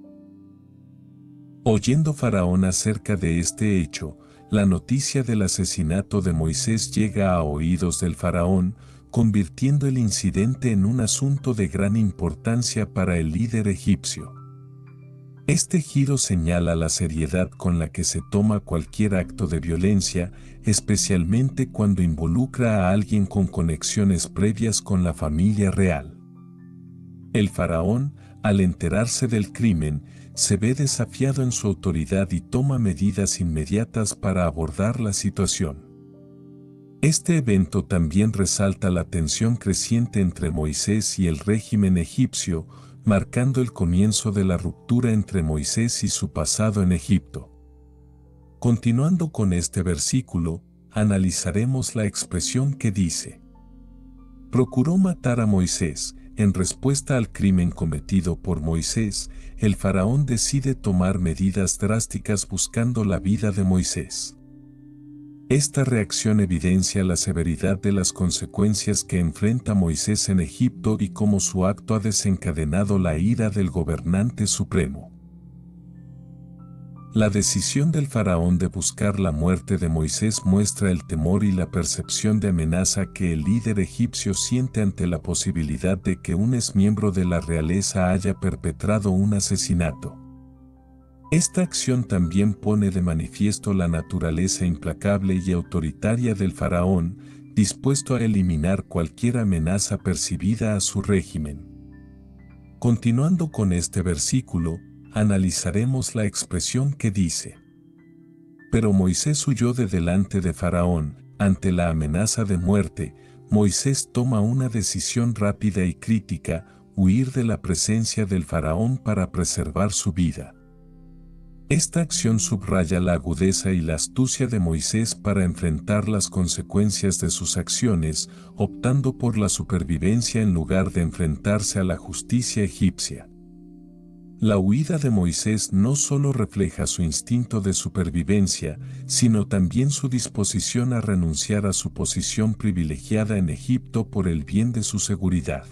Speaker 1: oyendo Faraón acerca de este hecho, la noticia del asesinato de Moisés llega a oídos del Faraón, convirtiendo el incidente en un asunto de gran importancia para el líder egipcio. Este giro señala la seriedad con la que se toma cualquier acto de violencia, especialmente cuando involucra a alguien con conexiones previas con la familia real. El faraón, al enterarse del crimen, se ve desafiado en su autoridad y toma medidas inmediatas para abordar la situación. Este evento también resalta la tensión creciente entre Moisés y el régimen egipcio, marcando el comienzo de la ruptura entre Moisés y su pasado en Egipto. Continuando con este versículo, analizaremos la expresión que dice: procuró matar a Moisés. En respuesta al crimen cometido por Moisés, el faraón decide tomar medidas drásticas buscando la vida de Moisés. Esta reacción evidencia la severidad de las consecuencias que enfrenta Moisés en Egipto y cómo su acto ha desencadenado la ira del gobernante supremo. La decisión del faraón de buscar la muerte de Moisés muestra el temor y la percepción de amenaza que el líder egipcio siente ante la posibilidad de que un exmiembro de la realeza haya perpetrado un asesinato. Esta acción también pone de manifiesto la naturaleza implacable y autoritaria del faraón, dispuesto a eliminar cualquier amenaza percibida a su régimen. Continuando con este versículo, analizaremos la expresión que dice: pero Moisés huyó de delante de Faraón. Ante la amenaza de muerte, Moisés toma una decisión rápida y crítica: huir de la presencia del Faraón para preservar su vida. Esta acción subraya la agudeza y la astucia de Moisés para enfrentar las consecuencias de sus acciones, optando por la supervivencia en lugar de enfrentarse a la justicia egipcia. La huida de Moisés no solo refleja su instinto de supervivencia, sino también su disposición a renunciar a su posición privilegiada en Egipto por el bien de su seguridad.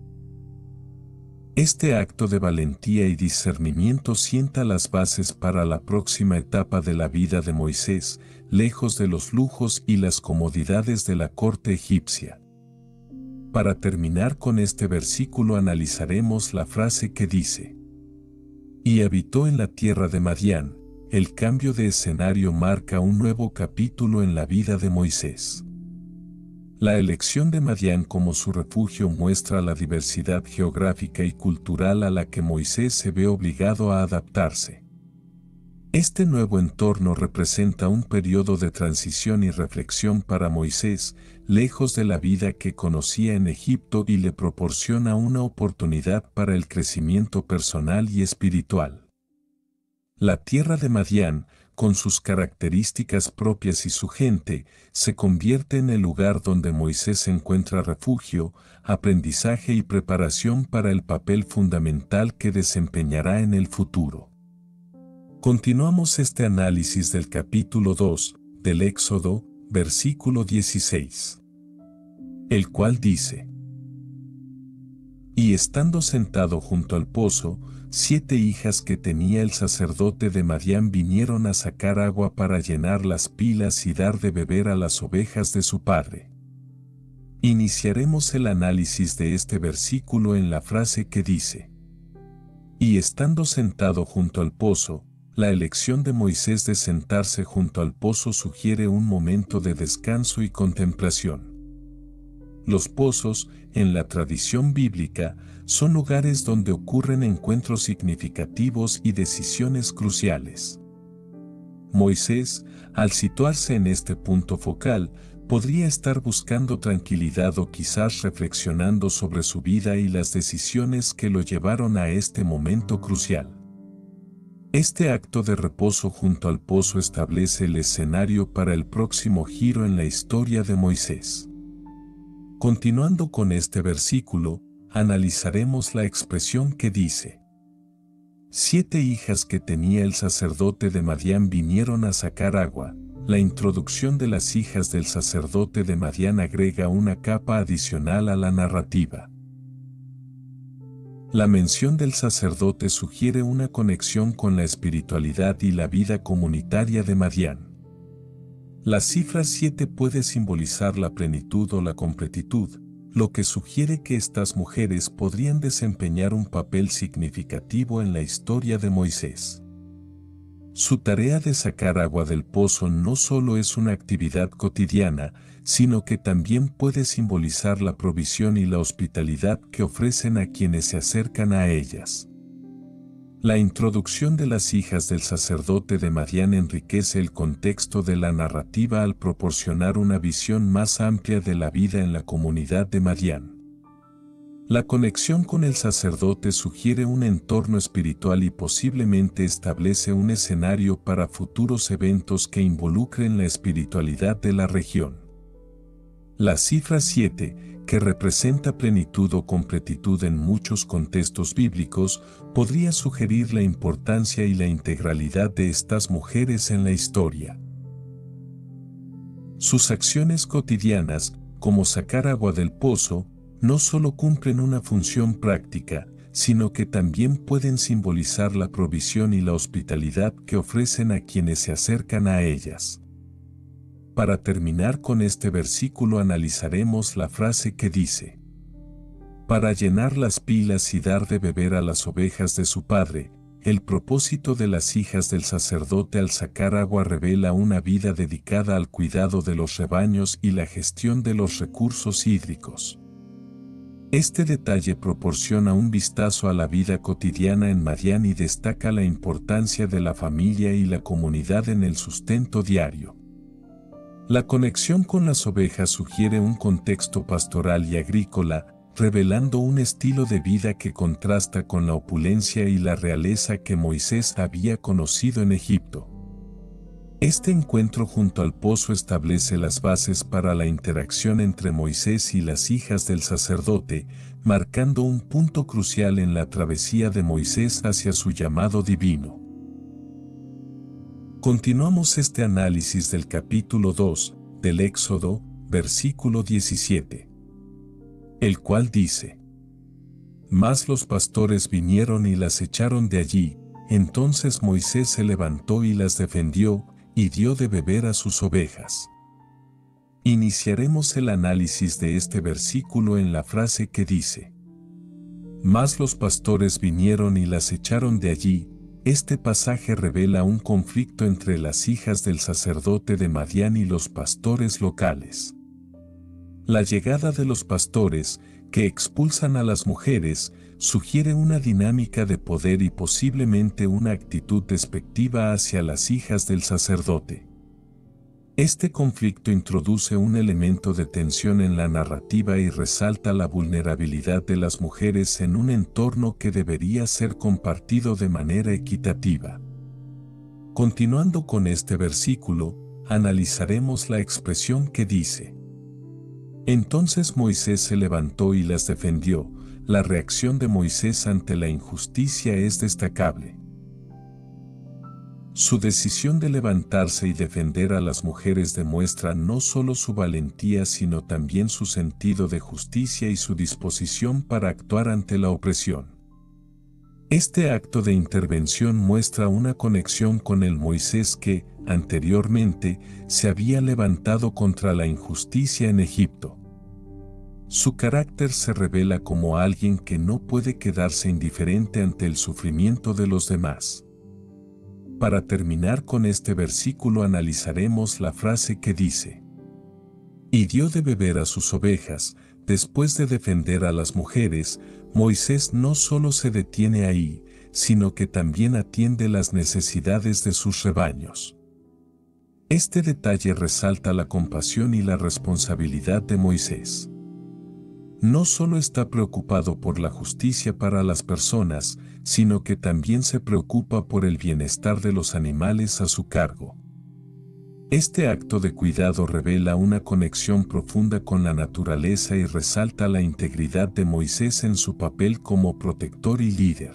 Speaker 1: Este acto de valentía y discernimiento sienta las bases para la próxima etapa de la vida de Moisés, lejos de los lujos y las comodidades de la corte egipcia. Para terminar con este versículo analizaremos la frase que dice: y habitó en la tierra de Madián. El cambio de escenario marca un nuevo capítulo en la vida de Moisés. La elección de Madián como su refugio muestra la diversidad geográfica y cultural a la que Moisés se ve obligado a adaptarse. Este nuevo entorno representa un periodo de transición y reflexión para Moisés, lejos de la vida que conocía en Egipto, y le proporciona una oportunidad para el crecimiento personal y espiritual. La tierra de Madián, con sus características propias y su gente, se convierte en el lugar donde Moisés encuentra refugio, aprendizaje y preparación para el papel fundamental que desempeñará en el futuro. Continuamos este análisis del capítulo 2 del Éxodo, versículo 16, el cual dice: y estando sentado junto al pozo, 7 hijas que tenía el sacerdote de Madián vinieron a sacar agua para llenar las pilas y dar de beber a las ovejas de su padre. Iniciaremos el análisis de este versículo en la frase que dice: y estando sentado junto al pozo. La elección de Moisés de sentarse junto al pozo sugiere un momento de descanso y contemplación. Los pozos, en la tradición bíblica, son lugares donde ocurren encuentros significativos y decisiones cruciales. Moisés, al situarse en este punto focal, podría estar buscando tranquilidad o quizás reflexionando sobre su vida y las decisiones que lo llevaron a este momento crucial. Este acto de reposo junto al pozo establece el escenario para el próximo giro en la historia de Moisés. Continuando con este versículo, analizaremos la expresión que dice: 7 hijas que tenía el sacerdote de Madián vinieron a sacar agua. La introducción de las hijas del sacerdote de Madián agrega una capa adicional a la narrativa. La mención del sacerdote sugiere una conexión con la espiritualidad y la vida comunitaria de Madián. La cifra 7 puede simbolizar la plenitud o la completitud, lo que sugiere que estas mujeres podrían desempeñar un papel significativo en la historia de Moisés. Su tarea de sacar agua del pozo no solo es una actividad cotidiana, sino que también puede simbolizar la provisión y la hospitalidad que ofrecen a quienes se acercan a ellas. La introducción de las hijas del sacerdote de Madián enriquece el contexto de la narrativa al proporcionar una visión más amplia de la vida en la comunidad de Madián. La conexión con el sacerdote sugiere un entorno espiritual y posiblemente establece un escenario para futuros eventos que involucren la espiritualidad de la región. La cifra 7, que representa plenitud o completitud en muchos contextos bíblicos, podría sugerir la importancia y la integralidad de estas mujeres en la historia. Sus acciones cotidianas, como sacar agua del pozo, no solo cumplen una función práctica, sino que también pueden simbolizar la provisión y la hospitalidad que ofrecen a quienes se acercan a ellas. Para terminar con este versículo analizaremos la frase que dice: para llenar las pilas y dar de beber a las ovejas de su padre. El propósito de las hijas del sacerdote al sacar agua revela una vida dedicada al cuidado de los rebaños y la gestión de los recursos hídricos. Este detalle proporciona un vistazo a la vida cotidiana en Madián y destaca la importancia de la familia y la comunidad en el sustento diario. La conexión con las ovejas sugiere un contexto pastoral y agrícola, revelando un estilo de vida que contrasta con la opulencia y la realeza que Moisés había conocido en Egipto. Este encuentro junto al pozo establece las bases para la interacción entre Moisés y las hijas del sacerdote, marcando un punto crucial en la travesía de Moisés hacia su llamado divino. Continuamos este análisis del capítulo 2 del Éxodo, versículo 17, el cual dice: Mas los pastores vinieron y las echaron de allí, entonces Moisés se levantó y las defendió, y dio de beber a sus ovejas. Iniciaremos el análisis de este versículo en la frase que dice: Mas los pastores vinieron y las echaron de allí. Este pasaje revela un conflicto entre las hijas del sacerdote de Madián y los pastores locales. La llegada de los pastores, que expulsan a las mujeres, sugiere una dinámica de poder y posiblemente una actitud despectiva hacia las hijas del sacerdote. Este conflicto introduce un elemento de tensión en la narrativa y resalta la vulnerabilidad de las mujeres en un entorno que debería ser compartido de manera equitativa. Continuando con este versículo, analizaremos la expresión que dice: Entonces Moisés se levantó y las defendió. La reacción de Moisés ante la injusticia es destacable. Su decisión de levantarse y defender a las mujeres demuestra no solo su valentía sino también su sentido de justicia y su disposición para actuar ante la opresión. Este acto de intervención muestra una conexión con el Moisés que, anteriormente, se había levantado contra la injusticia en Egipto. Su carácter se revela como alguien que no puede quedarse indiferente ante el sufrimiento de los demás. Para terminar con este versículo analizaremos la frase que dice: Y dio de beber a sus ovejas. Después de defender a las mujeres, Moisés no solo se detiene ahí, sino que también atiende las necesidades de sus rebaños. Este detalle resalta la compasión y la responsabilidad de Moisés. No solo está preocupado por la justicia para las personas, sino que también se preocupa por el bienestar de los animales a su cargo. Este acto de cuidado revela una conexión profunda con la naturaleza y resalta la integridad de Moisés en su papel como protector y líder.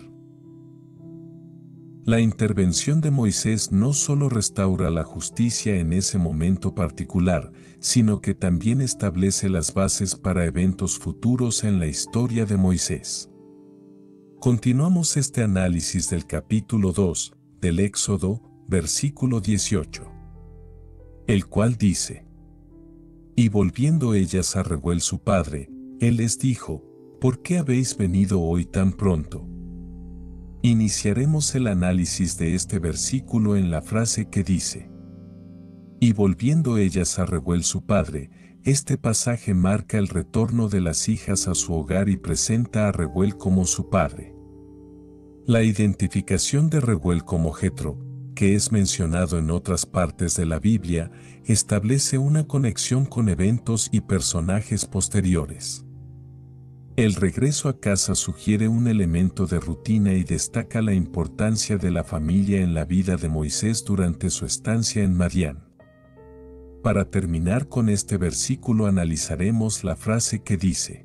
Speaker 1: La intervención de Moisés no solo restaura la justicia en ese momento particular, sino que también establece las bases para eventos futuros en la historia de Moisés. Continuamos este análisis del capítulo 2 del Éxodo, versículo 18, el cual dice: Y volviendo ellas a Reuel su padre, él les dijo: ¿Por qué habéis venido hoy tan pronto? Iniciaremos el análisis de este versículo en la frase que dice: Y volviendo ellas a Reuel su padre. Este pasaje marca el retorno de las hijas a su hogar y presenta a Reuel como su padre. La identificación de Reuel como Jetro, que es mencionado en otras partes de la Biblia, establece una conexión con eventos y personajes posteriores. El regreso a casa sugiere un elemento de rutina y destaca la importancia de la familia en la vida de Moisés durante su estancia en Madián. Para terminar con este versículo analizaremos la frase que dice: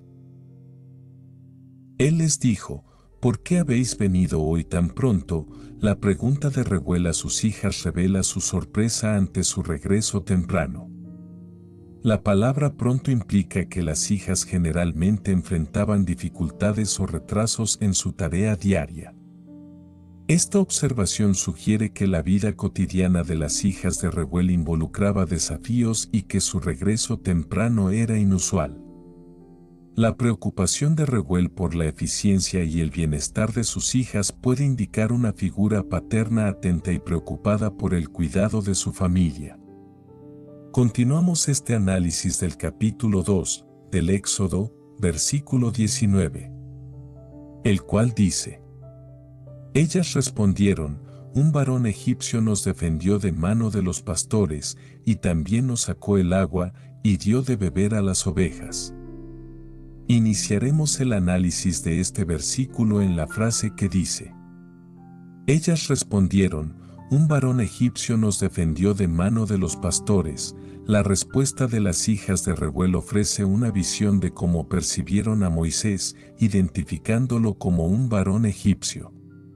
Speaker 1: Él les dijo: ¿Por qué habéis venido hoy tan pronto? La pregunta de Reuel a sus hijas revela su sorpresa ante su regreso temprano. La palabra pronto implica que las hijas generalmente enfrentaban dificultades o retrasos en su tarea diaria. Esta observación sugiere que la vida cotidiana de las hijas de Reuel involucraba desafíos y que su regreso temprano era inusual. La preocupación de Reuel por la eficiencia y el bienestar de sus hijas puede indicar una figura paterna atenta y preocupada por el cuidado de su familia. Continuamos este análisis del capítulo 2 del Éxodo, versículo 19, el cual dice: Ellas respondieron: Un varón egipcio nos defendió de mano de los pastores, y también nos sacó el agua, y dio de beber a las ovejas. Iniciaremos el análisis de este versículo en la frase que dice: Ellas respondieron: un varón egipcio nos defendió de mano de los pastores. La respuesta de las hijas de Reuel ofrece una visión de cómo percibieron a Moisés, identificándolo como un varón egipcio.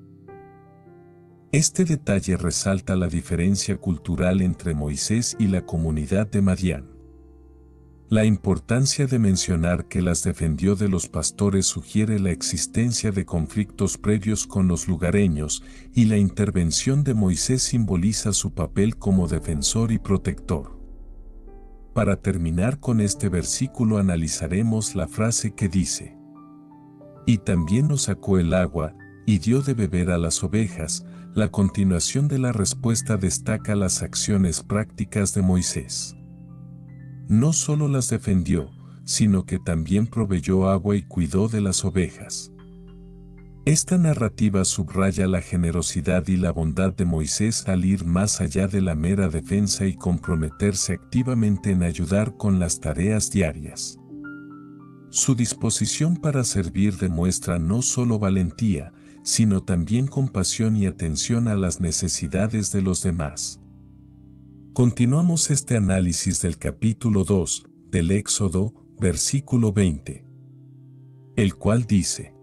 Speaker 1: Este detalle resalta la diferencia cultural entre Moisés y la comunidad de Madián. La importancia de mencionar que las defendió de los pastores sugiere la existencia de conflictos previos con los lugareños, y la intervención de Moisés simboliza su papel como defensor y protector. Para terminar con este versículo analizaremos la frase que dice: "Y también nos sacó el agua, y dio de beber a las ovejas". La continuación de la respuesta destaca las acciones prácticas de Moisés. No solo las defendió, sino que también proveyó agua y cuidó de las ovejas. Esta narrativa subraya la generosidad y la bondad de Moisés al ir más allá de la mera defensa y comprometerse activamente en ayudar con las tareas diarias. Su disposición para servir demuestra no solo valentía, sino también compasión y atención a las necesidades de los demás. Continuamos este análisis del capítulo 2 del Éxodo, versículo 20, el cual dice: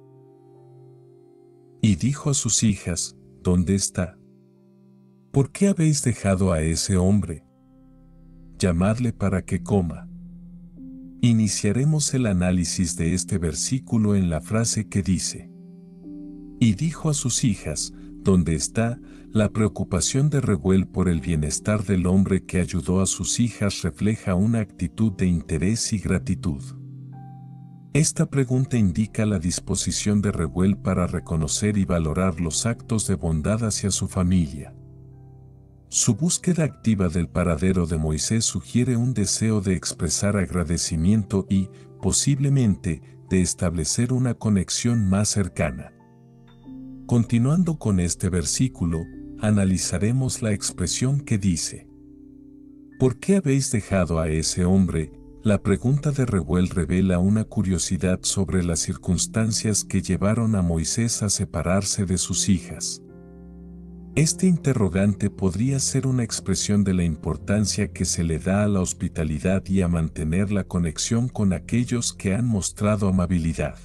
Speaker 1: "Y dijo a sus hijas, ¿dónde está? ¿Por qué habéis dejado a ese hombre? Llamadle para que coma". Iniciaremos el análisis de este versículo en la frase que dice: "Y dijo a sus hijas, ¿dónde está?". La preocupación de Reuel por el bienestar del hombre que ayudó a sus hijas refleja una actitud de interés y gratitud. Esta pregunta indica la disposición de Reuel para reconocer y valorar los actos de bondad hacia su familia. Su búsqueda activa del paradero de Moisés sugiere un deseo de expresar agradecimiento y, posiblemente, de establecer una conexión más cercana. Continuando con este versículo, analizaremos la expresión que dice: "¿Por qué habéis dejado a ese hombre?". La pregunta de Reuel revela una curiosidad sobre las circunstancias que llevaron a Moisés a separarse de sus hijas. Este interrogante podría ser una expresión de la importancia que se le da a la hospitalidad y a mantener la conexión con aquellos que han mostrado amabilidad.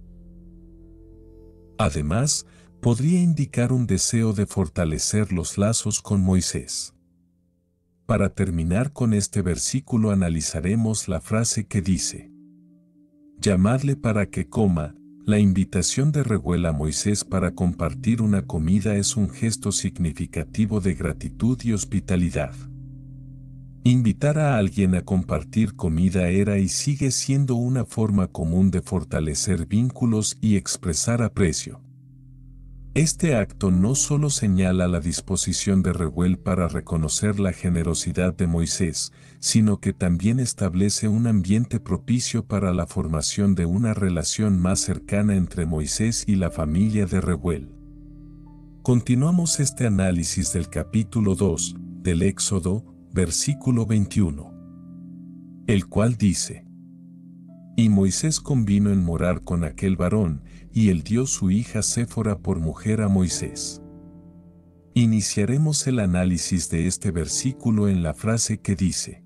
Speaker 1: Además, podría indicar un deseo de fortalecer los lazos con Moisés. Para terminar con este versículo analizaremos la frase que dice: "Llamadle para que coma". La invitación de Reuel a Moisés para compartir una comida es un gesto significativo de gratitud y hospitalidad. Invitar a alguien a compartir comida era y sigue siendo una forma común de fortalecer vínculos y expresar aprecio. Este acto no solo señala la disposición de Reuel para reconocer la generosidad de Moisés, sino que también establece un ambiente propicio para la formación de una relación más cercana entre Moisés y la familia de Reuel. Continuamos este análisis del capítulo 2 del Éxodo, versículo 21, el cual dice: "Y Moisés convino en morar con aquel varón, y él dio su hija Séfora por mujer a Moisés". Iniciaremos el análisis de este versículo en la frase que dice: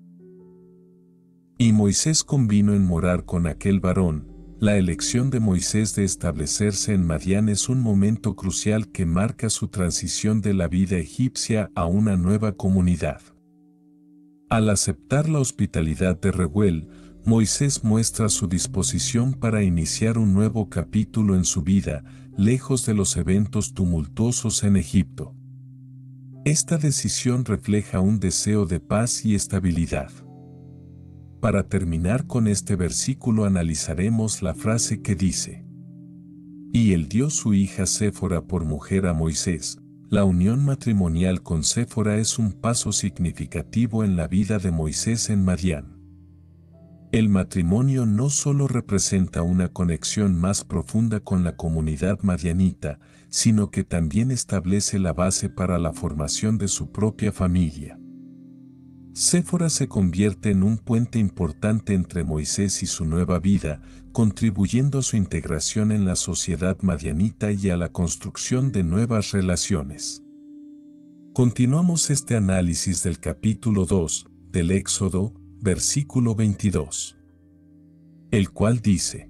Speaker 1: "Y Moisés convino en morar con aquel varón". La elección de Moisés de establecerse en Madián es un momento crucial que marca su transición de la vida egipcia a una nueva comunidad. Al aceptar la hospitalidad de Reuel, Moisés muestra su disposición para iniciar un nuevo capítulo en su vida, lejos de los eventos tumultuosos en Egipto. Esta decisión refleja un deseo de paz y estabilidad. Para terminar con este versículo analizaremos la frase que dice: "Y él dio su hija Séfora por mujer a Moisés". La unión matrimonial con Séfora es un paso significativo en la vida de Moisés en Madián. El matrimonio no solo representa una conexión más profunda con la comunidad madianita, sino que también establece la base para la formación de su propia familia. Séfora se convierte en un puente importante entre Moisés y su nueva vida, contribuyendo a su integración en la sociedad madianita y a la construcción de nuevas relaciones. Continuamos este análisis del capítulo 2 del Éxodo, versículo 22, el cual dice: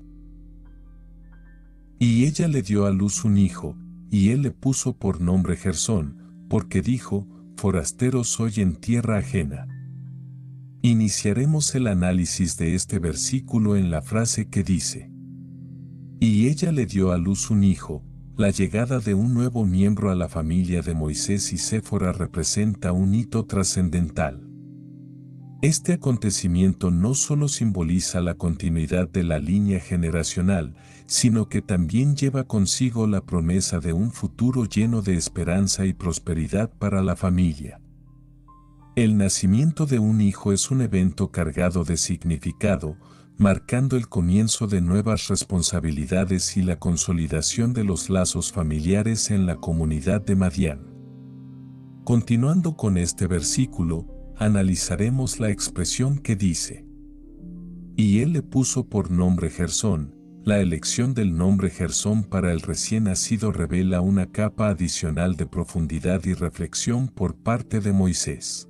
Speaker 1: Y ella le dio a luz un hijo, y él le puso por nombre Gersón, porque dijo: forastero soy en tierra ajena. Iniciaremos el análisis de este versículo en la frase que dice: y ella le dio a luz un hijo. La llegada de un nuevo miembro a la familia de Moisés y Séfora representa un hito trascendental. Este acontecimiento no solo simboliza la continuidad de la línea generacional, sino que también lleva consigo la promesa de un futuro lleno de esperanza y prosperidad para la familia. El nacimiento de un hijo es un evento cargado de significado, marcando el comienzo de nuevas responsabilidades y la consolidación de los lazos familiares en la comunidad de Madián. Continuando con este versículo, analizaremos la expresión que dice: y él le puso por nombre Gersón. La elección del nombre Gersón para el recién nacido revela una capa adicional de profundidad y reflexión por parte de Moisés.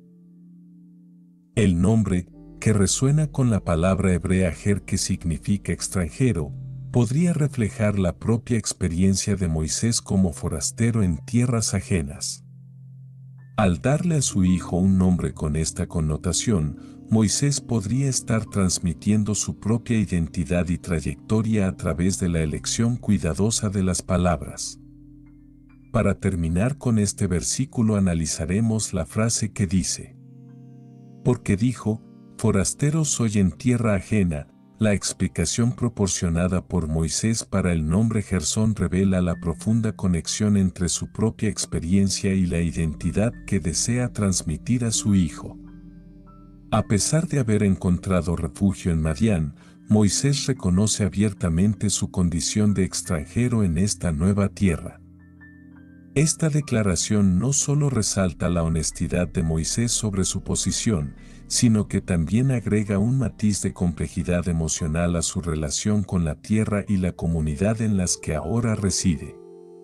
Speaker 1: El nombre, que resuena con la palabra hebrea ger, que significa extranjero, podría reflejar la propia experiencia de Moisés como forastero en tierras ajenas. Al darle a su hijo un nombre con esta connotación, Moisés podría estar transmitiendo su propia identidad y trayectoria a través de la elección cuidadosa de las palabras. Para terminar con este versículo analizaremos la frase que dice: porque dijo: forastero soy en tierra ajena. La explicación proporcionada por Moisés para el nombre Gersón revela la profunda conexión entre su propia experiencia y la identidad que desea transmitir a su hijo. A pesar de haber encontrado refugio en Madián, Moisés reconoce abiertamente su condición de extranjero en esta nueva tierra. Esta declaración no solo resalta la honestidad de Moisés sobre su posición, sino que también agrega un matiz de complejidad emocional a su relación con la tierra y la comunidad en las que ahora reside.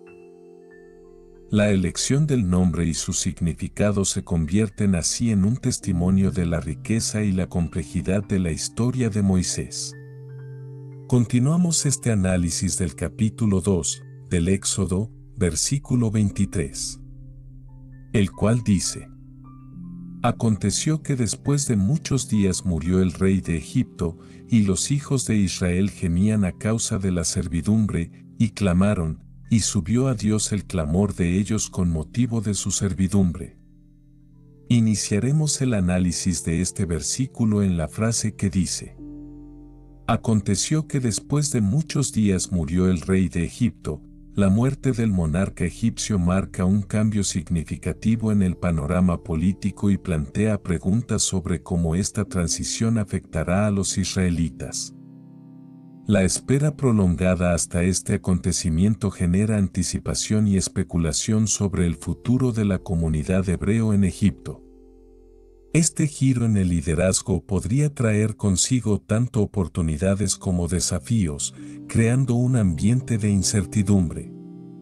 Speaker 1: La elección del nombre y su significado se convierten así en un testimonio de la riqueza y la complejidad de la historia de Moisés. Continuamos este análisis del capítulo 2 del Éxodo, versículo 23, el cual dice: aconteció que después de muchos días murió el rey de Egipto, y los hijos de Israel gemían a causa de la servidumbre, y clamaron, y subió a Dios el clamor de ellos con motivo de su servidumbre. Iniciaremos el análisis de este versículo en la frase que dice: aconteció que después de muchos días murió el rey de Egipto. La muerte del monarca egipcio marca un cambio significativo en el panorama político y plantea preguntas sobre cómo esta transición afectará a los israelitas. La espera prolongada hasta este acontecimiento genera anticipación y especulación sobre el futuro de la comunidad hebreo en Egipto. Este giro en el liderazgo podría traer consigo tanto oportunidades como desafíos, creando un ambiente de incertidumbre.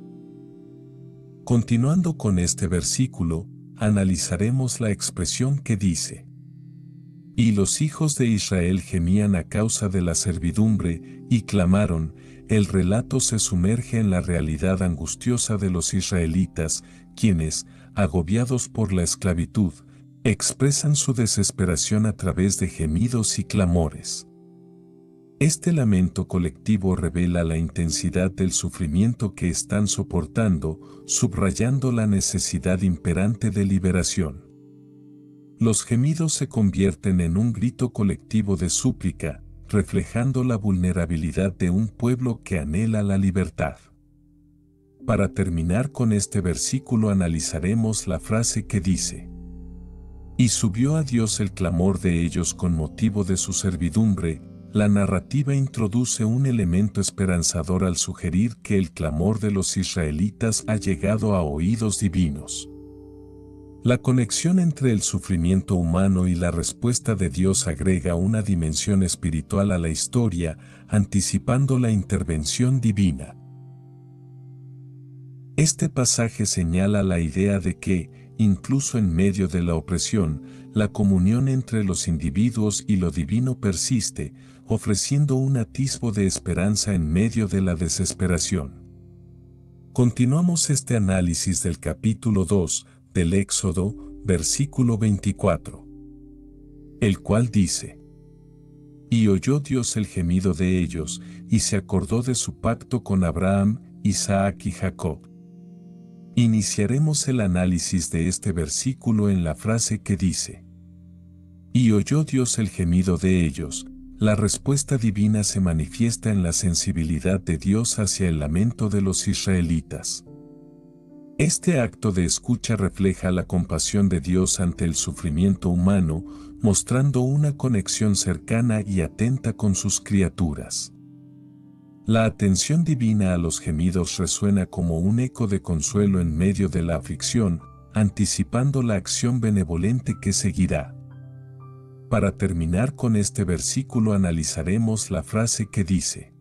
Speaker 1: Continuando con este versículo, analizaremos la expresión que dice: y los hijos de Israel gemían a causa de la servidumbre, y clamaron. El relato se sumerge en la realidad angustiosa de los israelitas, quienes, agobiados por la esclavitud, expresan su desesperación a través de gemidos y clamores. Este lamento colectivo revela la intensidad del sufrimiento que están soportando, subrayando la necesidad imperante de liberación. Los gemidos se convierten en un grito colectivo de súplica, reflejando la vulnerabilidad de un pueblo que anhela la libertad. Para terminar con este versículo analizaremos la frase que dice: y subió a Dios el clamor de ellos con motivo de su servidumbre. La narrativa introduce un elemento esperanzador al sugerir que el clamor de los israelitas ha llegado a oídos divinos. La conexión entre el sufrimiento humano y la respuesta de Dios agrega una dimensión espiritual a la historia, anticipando la intervención divina. Este pasaje señala la idea de que, incluso en medio de la opresión, la comunión entre los individuos y lo divino persiste, ofreciendo un atisbo de esperanza en medio de la desesperación. Continuamos este análisis del capítulo 2 del Éxodo, versículo 24, el cual dice: Y oyó Dios el gemido de ellos, y se acordó de su pacto con Abraham, Isaac y Jacob. Iniciaremos el análisis de este versículo en la frase que dice: Y oyó Dios el gemido de ellos. La respuesta divina se manifiesta en la sensibilidad de Dios hacia el lamento de los israelitas. Este acto de escucha refleja la compasión de Dios ante el sufrimiento humano, mostrando una conexión cercana y atenta con sus criaturas. La atención divina a los gemidos resuena como un eco de consuelo en medio de la aflicción, anticipando la acción benevolente que seguirá. Para terminar con este versículo analizaremos la frase que dice: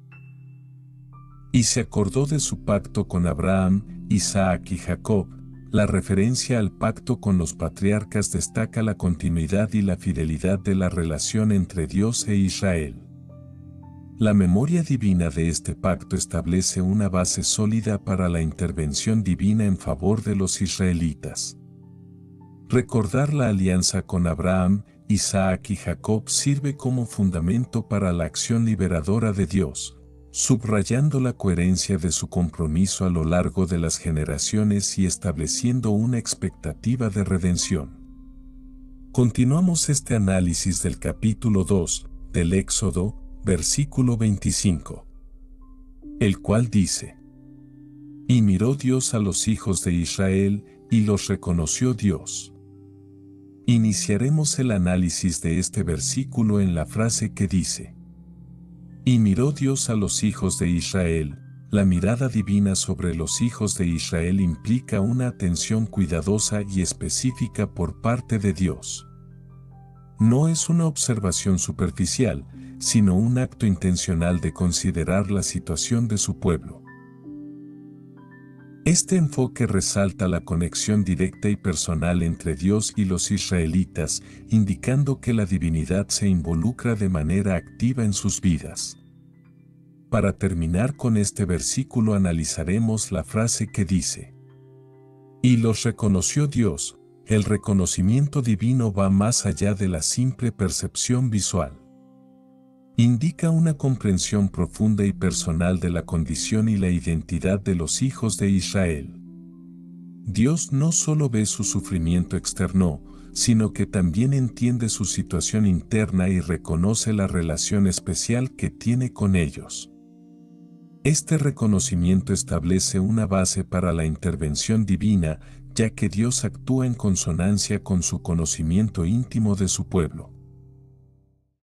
Speaker 1: Y se acordó de su pacto con Abraham, Isaac y Jacob. La referencia al pacto con los patriarcas destaca la continuidad y la fidelidad de la relación entre Dios e Israel. La memoria divina de este pacto establece una base sólida para la intervención divina en favor de los israelitas. Recordar la alianza con Abraham, Isaac y Jacob sirve como fundamento para la acción liberadora de Dios, subrayando la coherencia de su compromiso a lo largo de las generaciones y estableciendo una expectativa de redención. Continuamos este análisis del capítulo 2 del Éxodo, versículo 25, el cual dice: Y miró Dios a los hijos de Israel, y los reconoció Dios. Iniciaremos el análisis de este versículo en la frase que dice: Y miró Dios a los hijos de Israel. La mirada divina sobre los hijos de Israel implica una atención cuidadosa y específica por parte de Dios. No es una observación superficial, sino un acto intencional de considerar la situación de su pueblo. Este enfoque resalta la conexión directa y personal entre Dios y los israelitas, indicando que la divinidad se involucra de manera activa en sus vidas. Para terminar con este versículo analizaremos la frase que dice: Y los reconoció Dios. El reconocimiento divino va más allá de la simple percepción visual. Indica una comprensión profunda y personal de la condición y la identidad de los hijos de Israel. Dios no solo ve su sufrimiento externo, sino que también entiende su situación interna y reconoce la relación especial que tiene con ellos. Este reconocimiento establece una base para la intervención divina, ya que Dios actúa en consonancia con su conocimiento íntimo de su pueblo.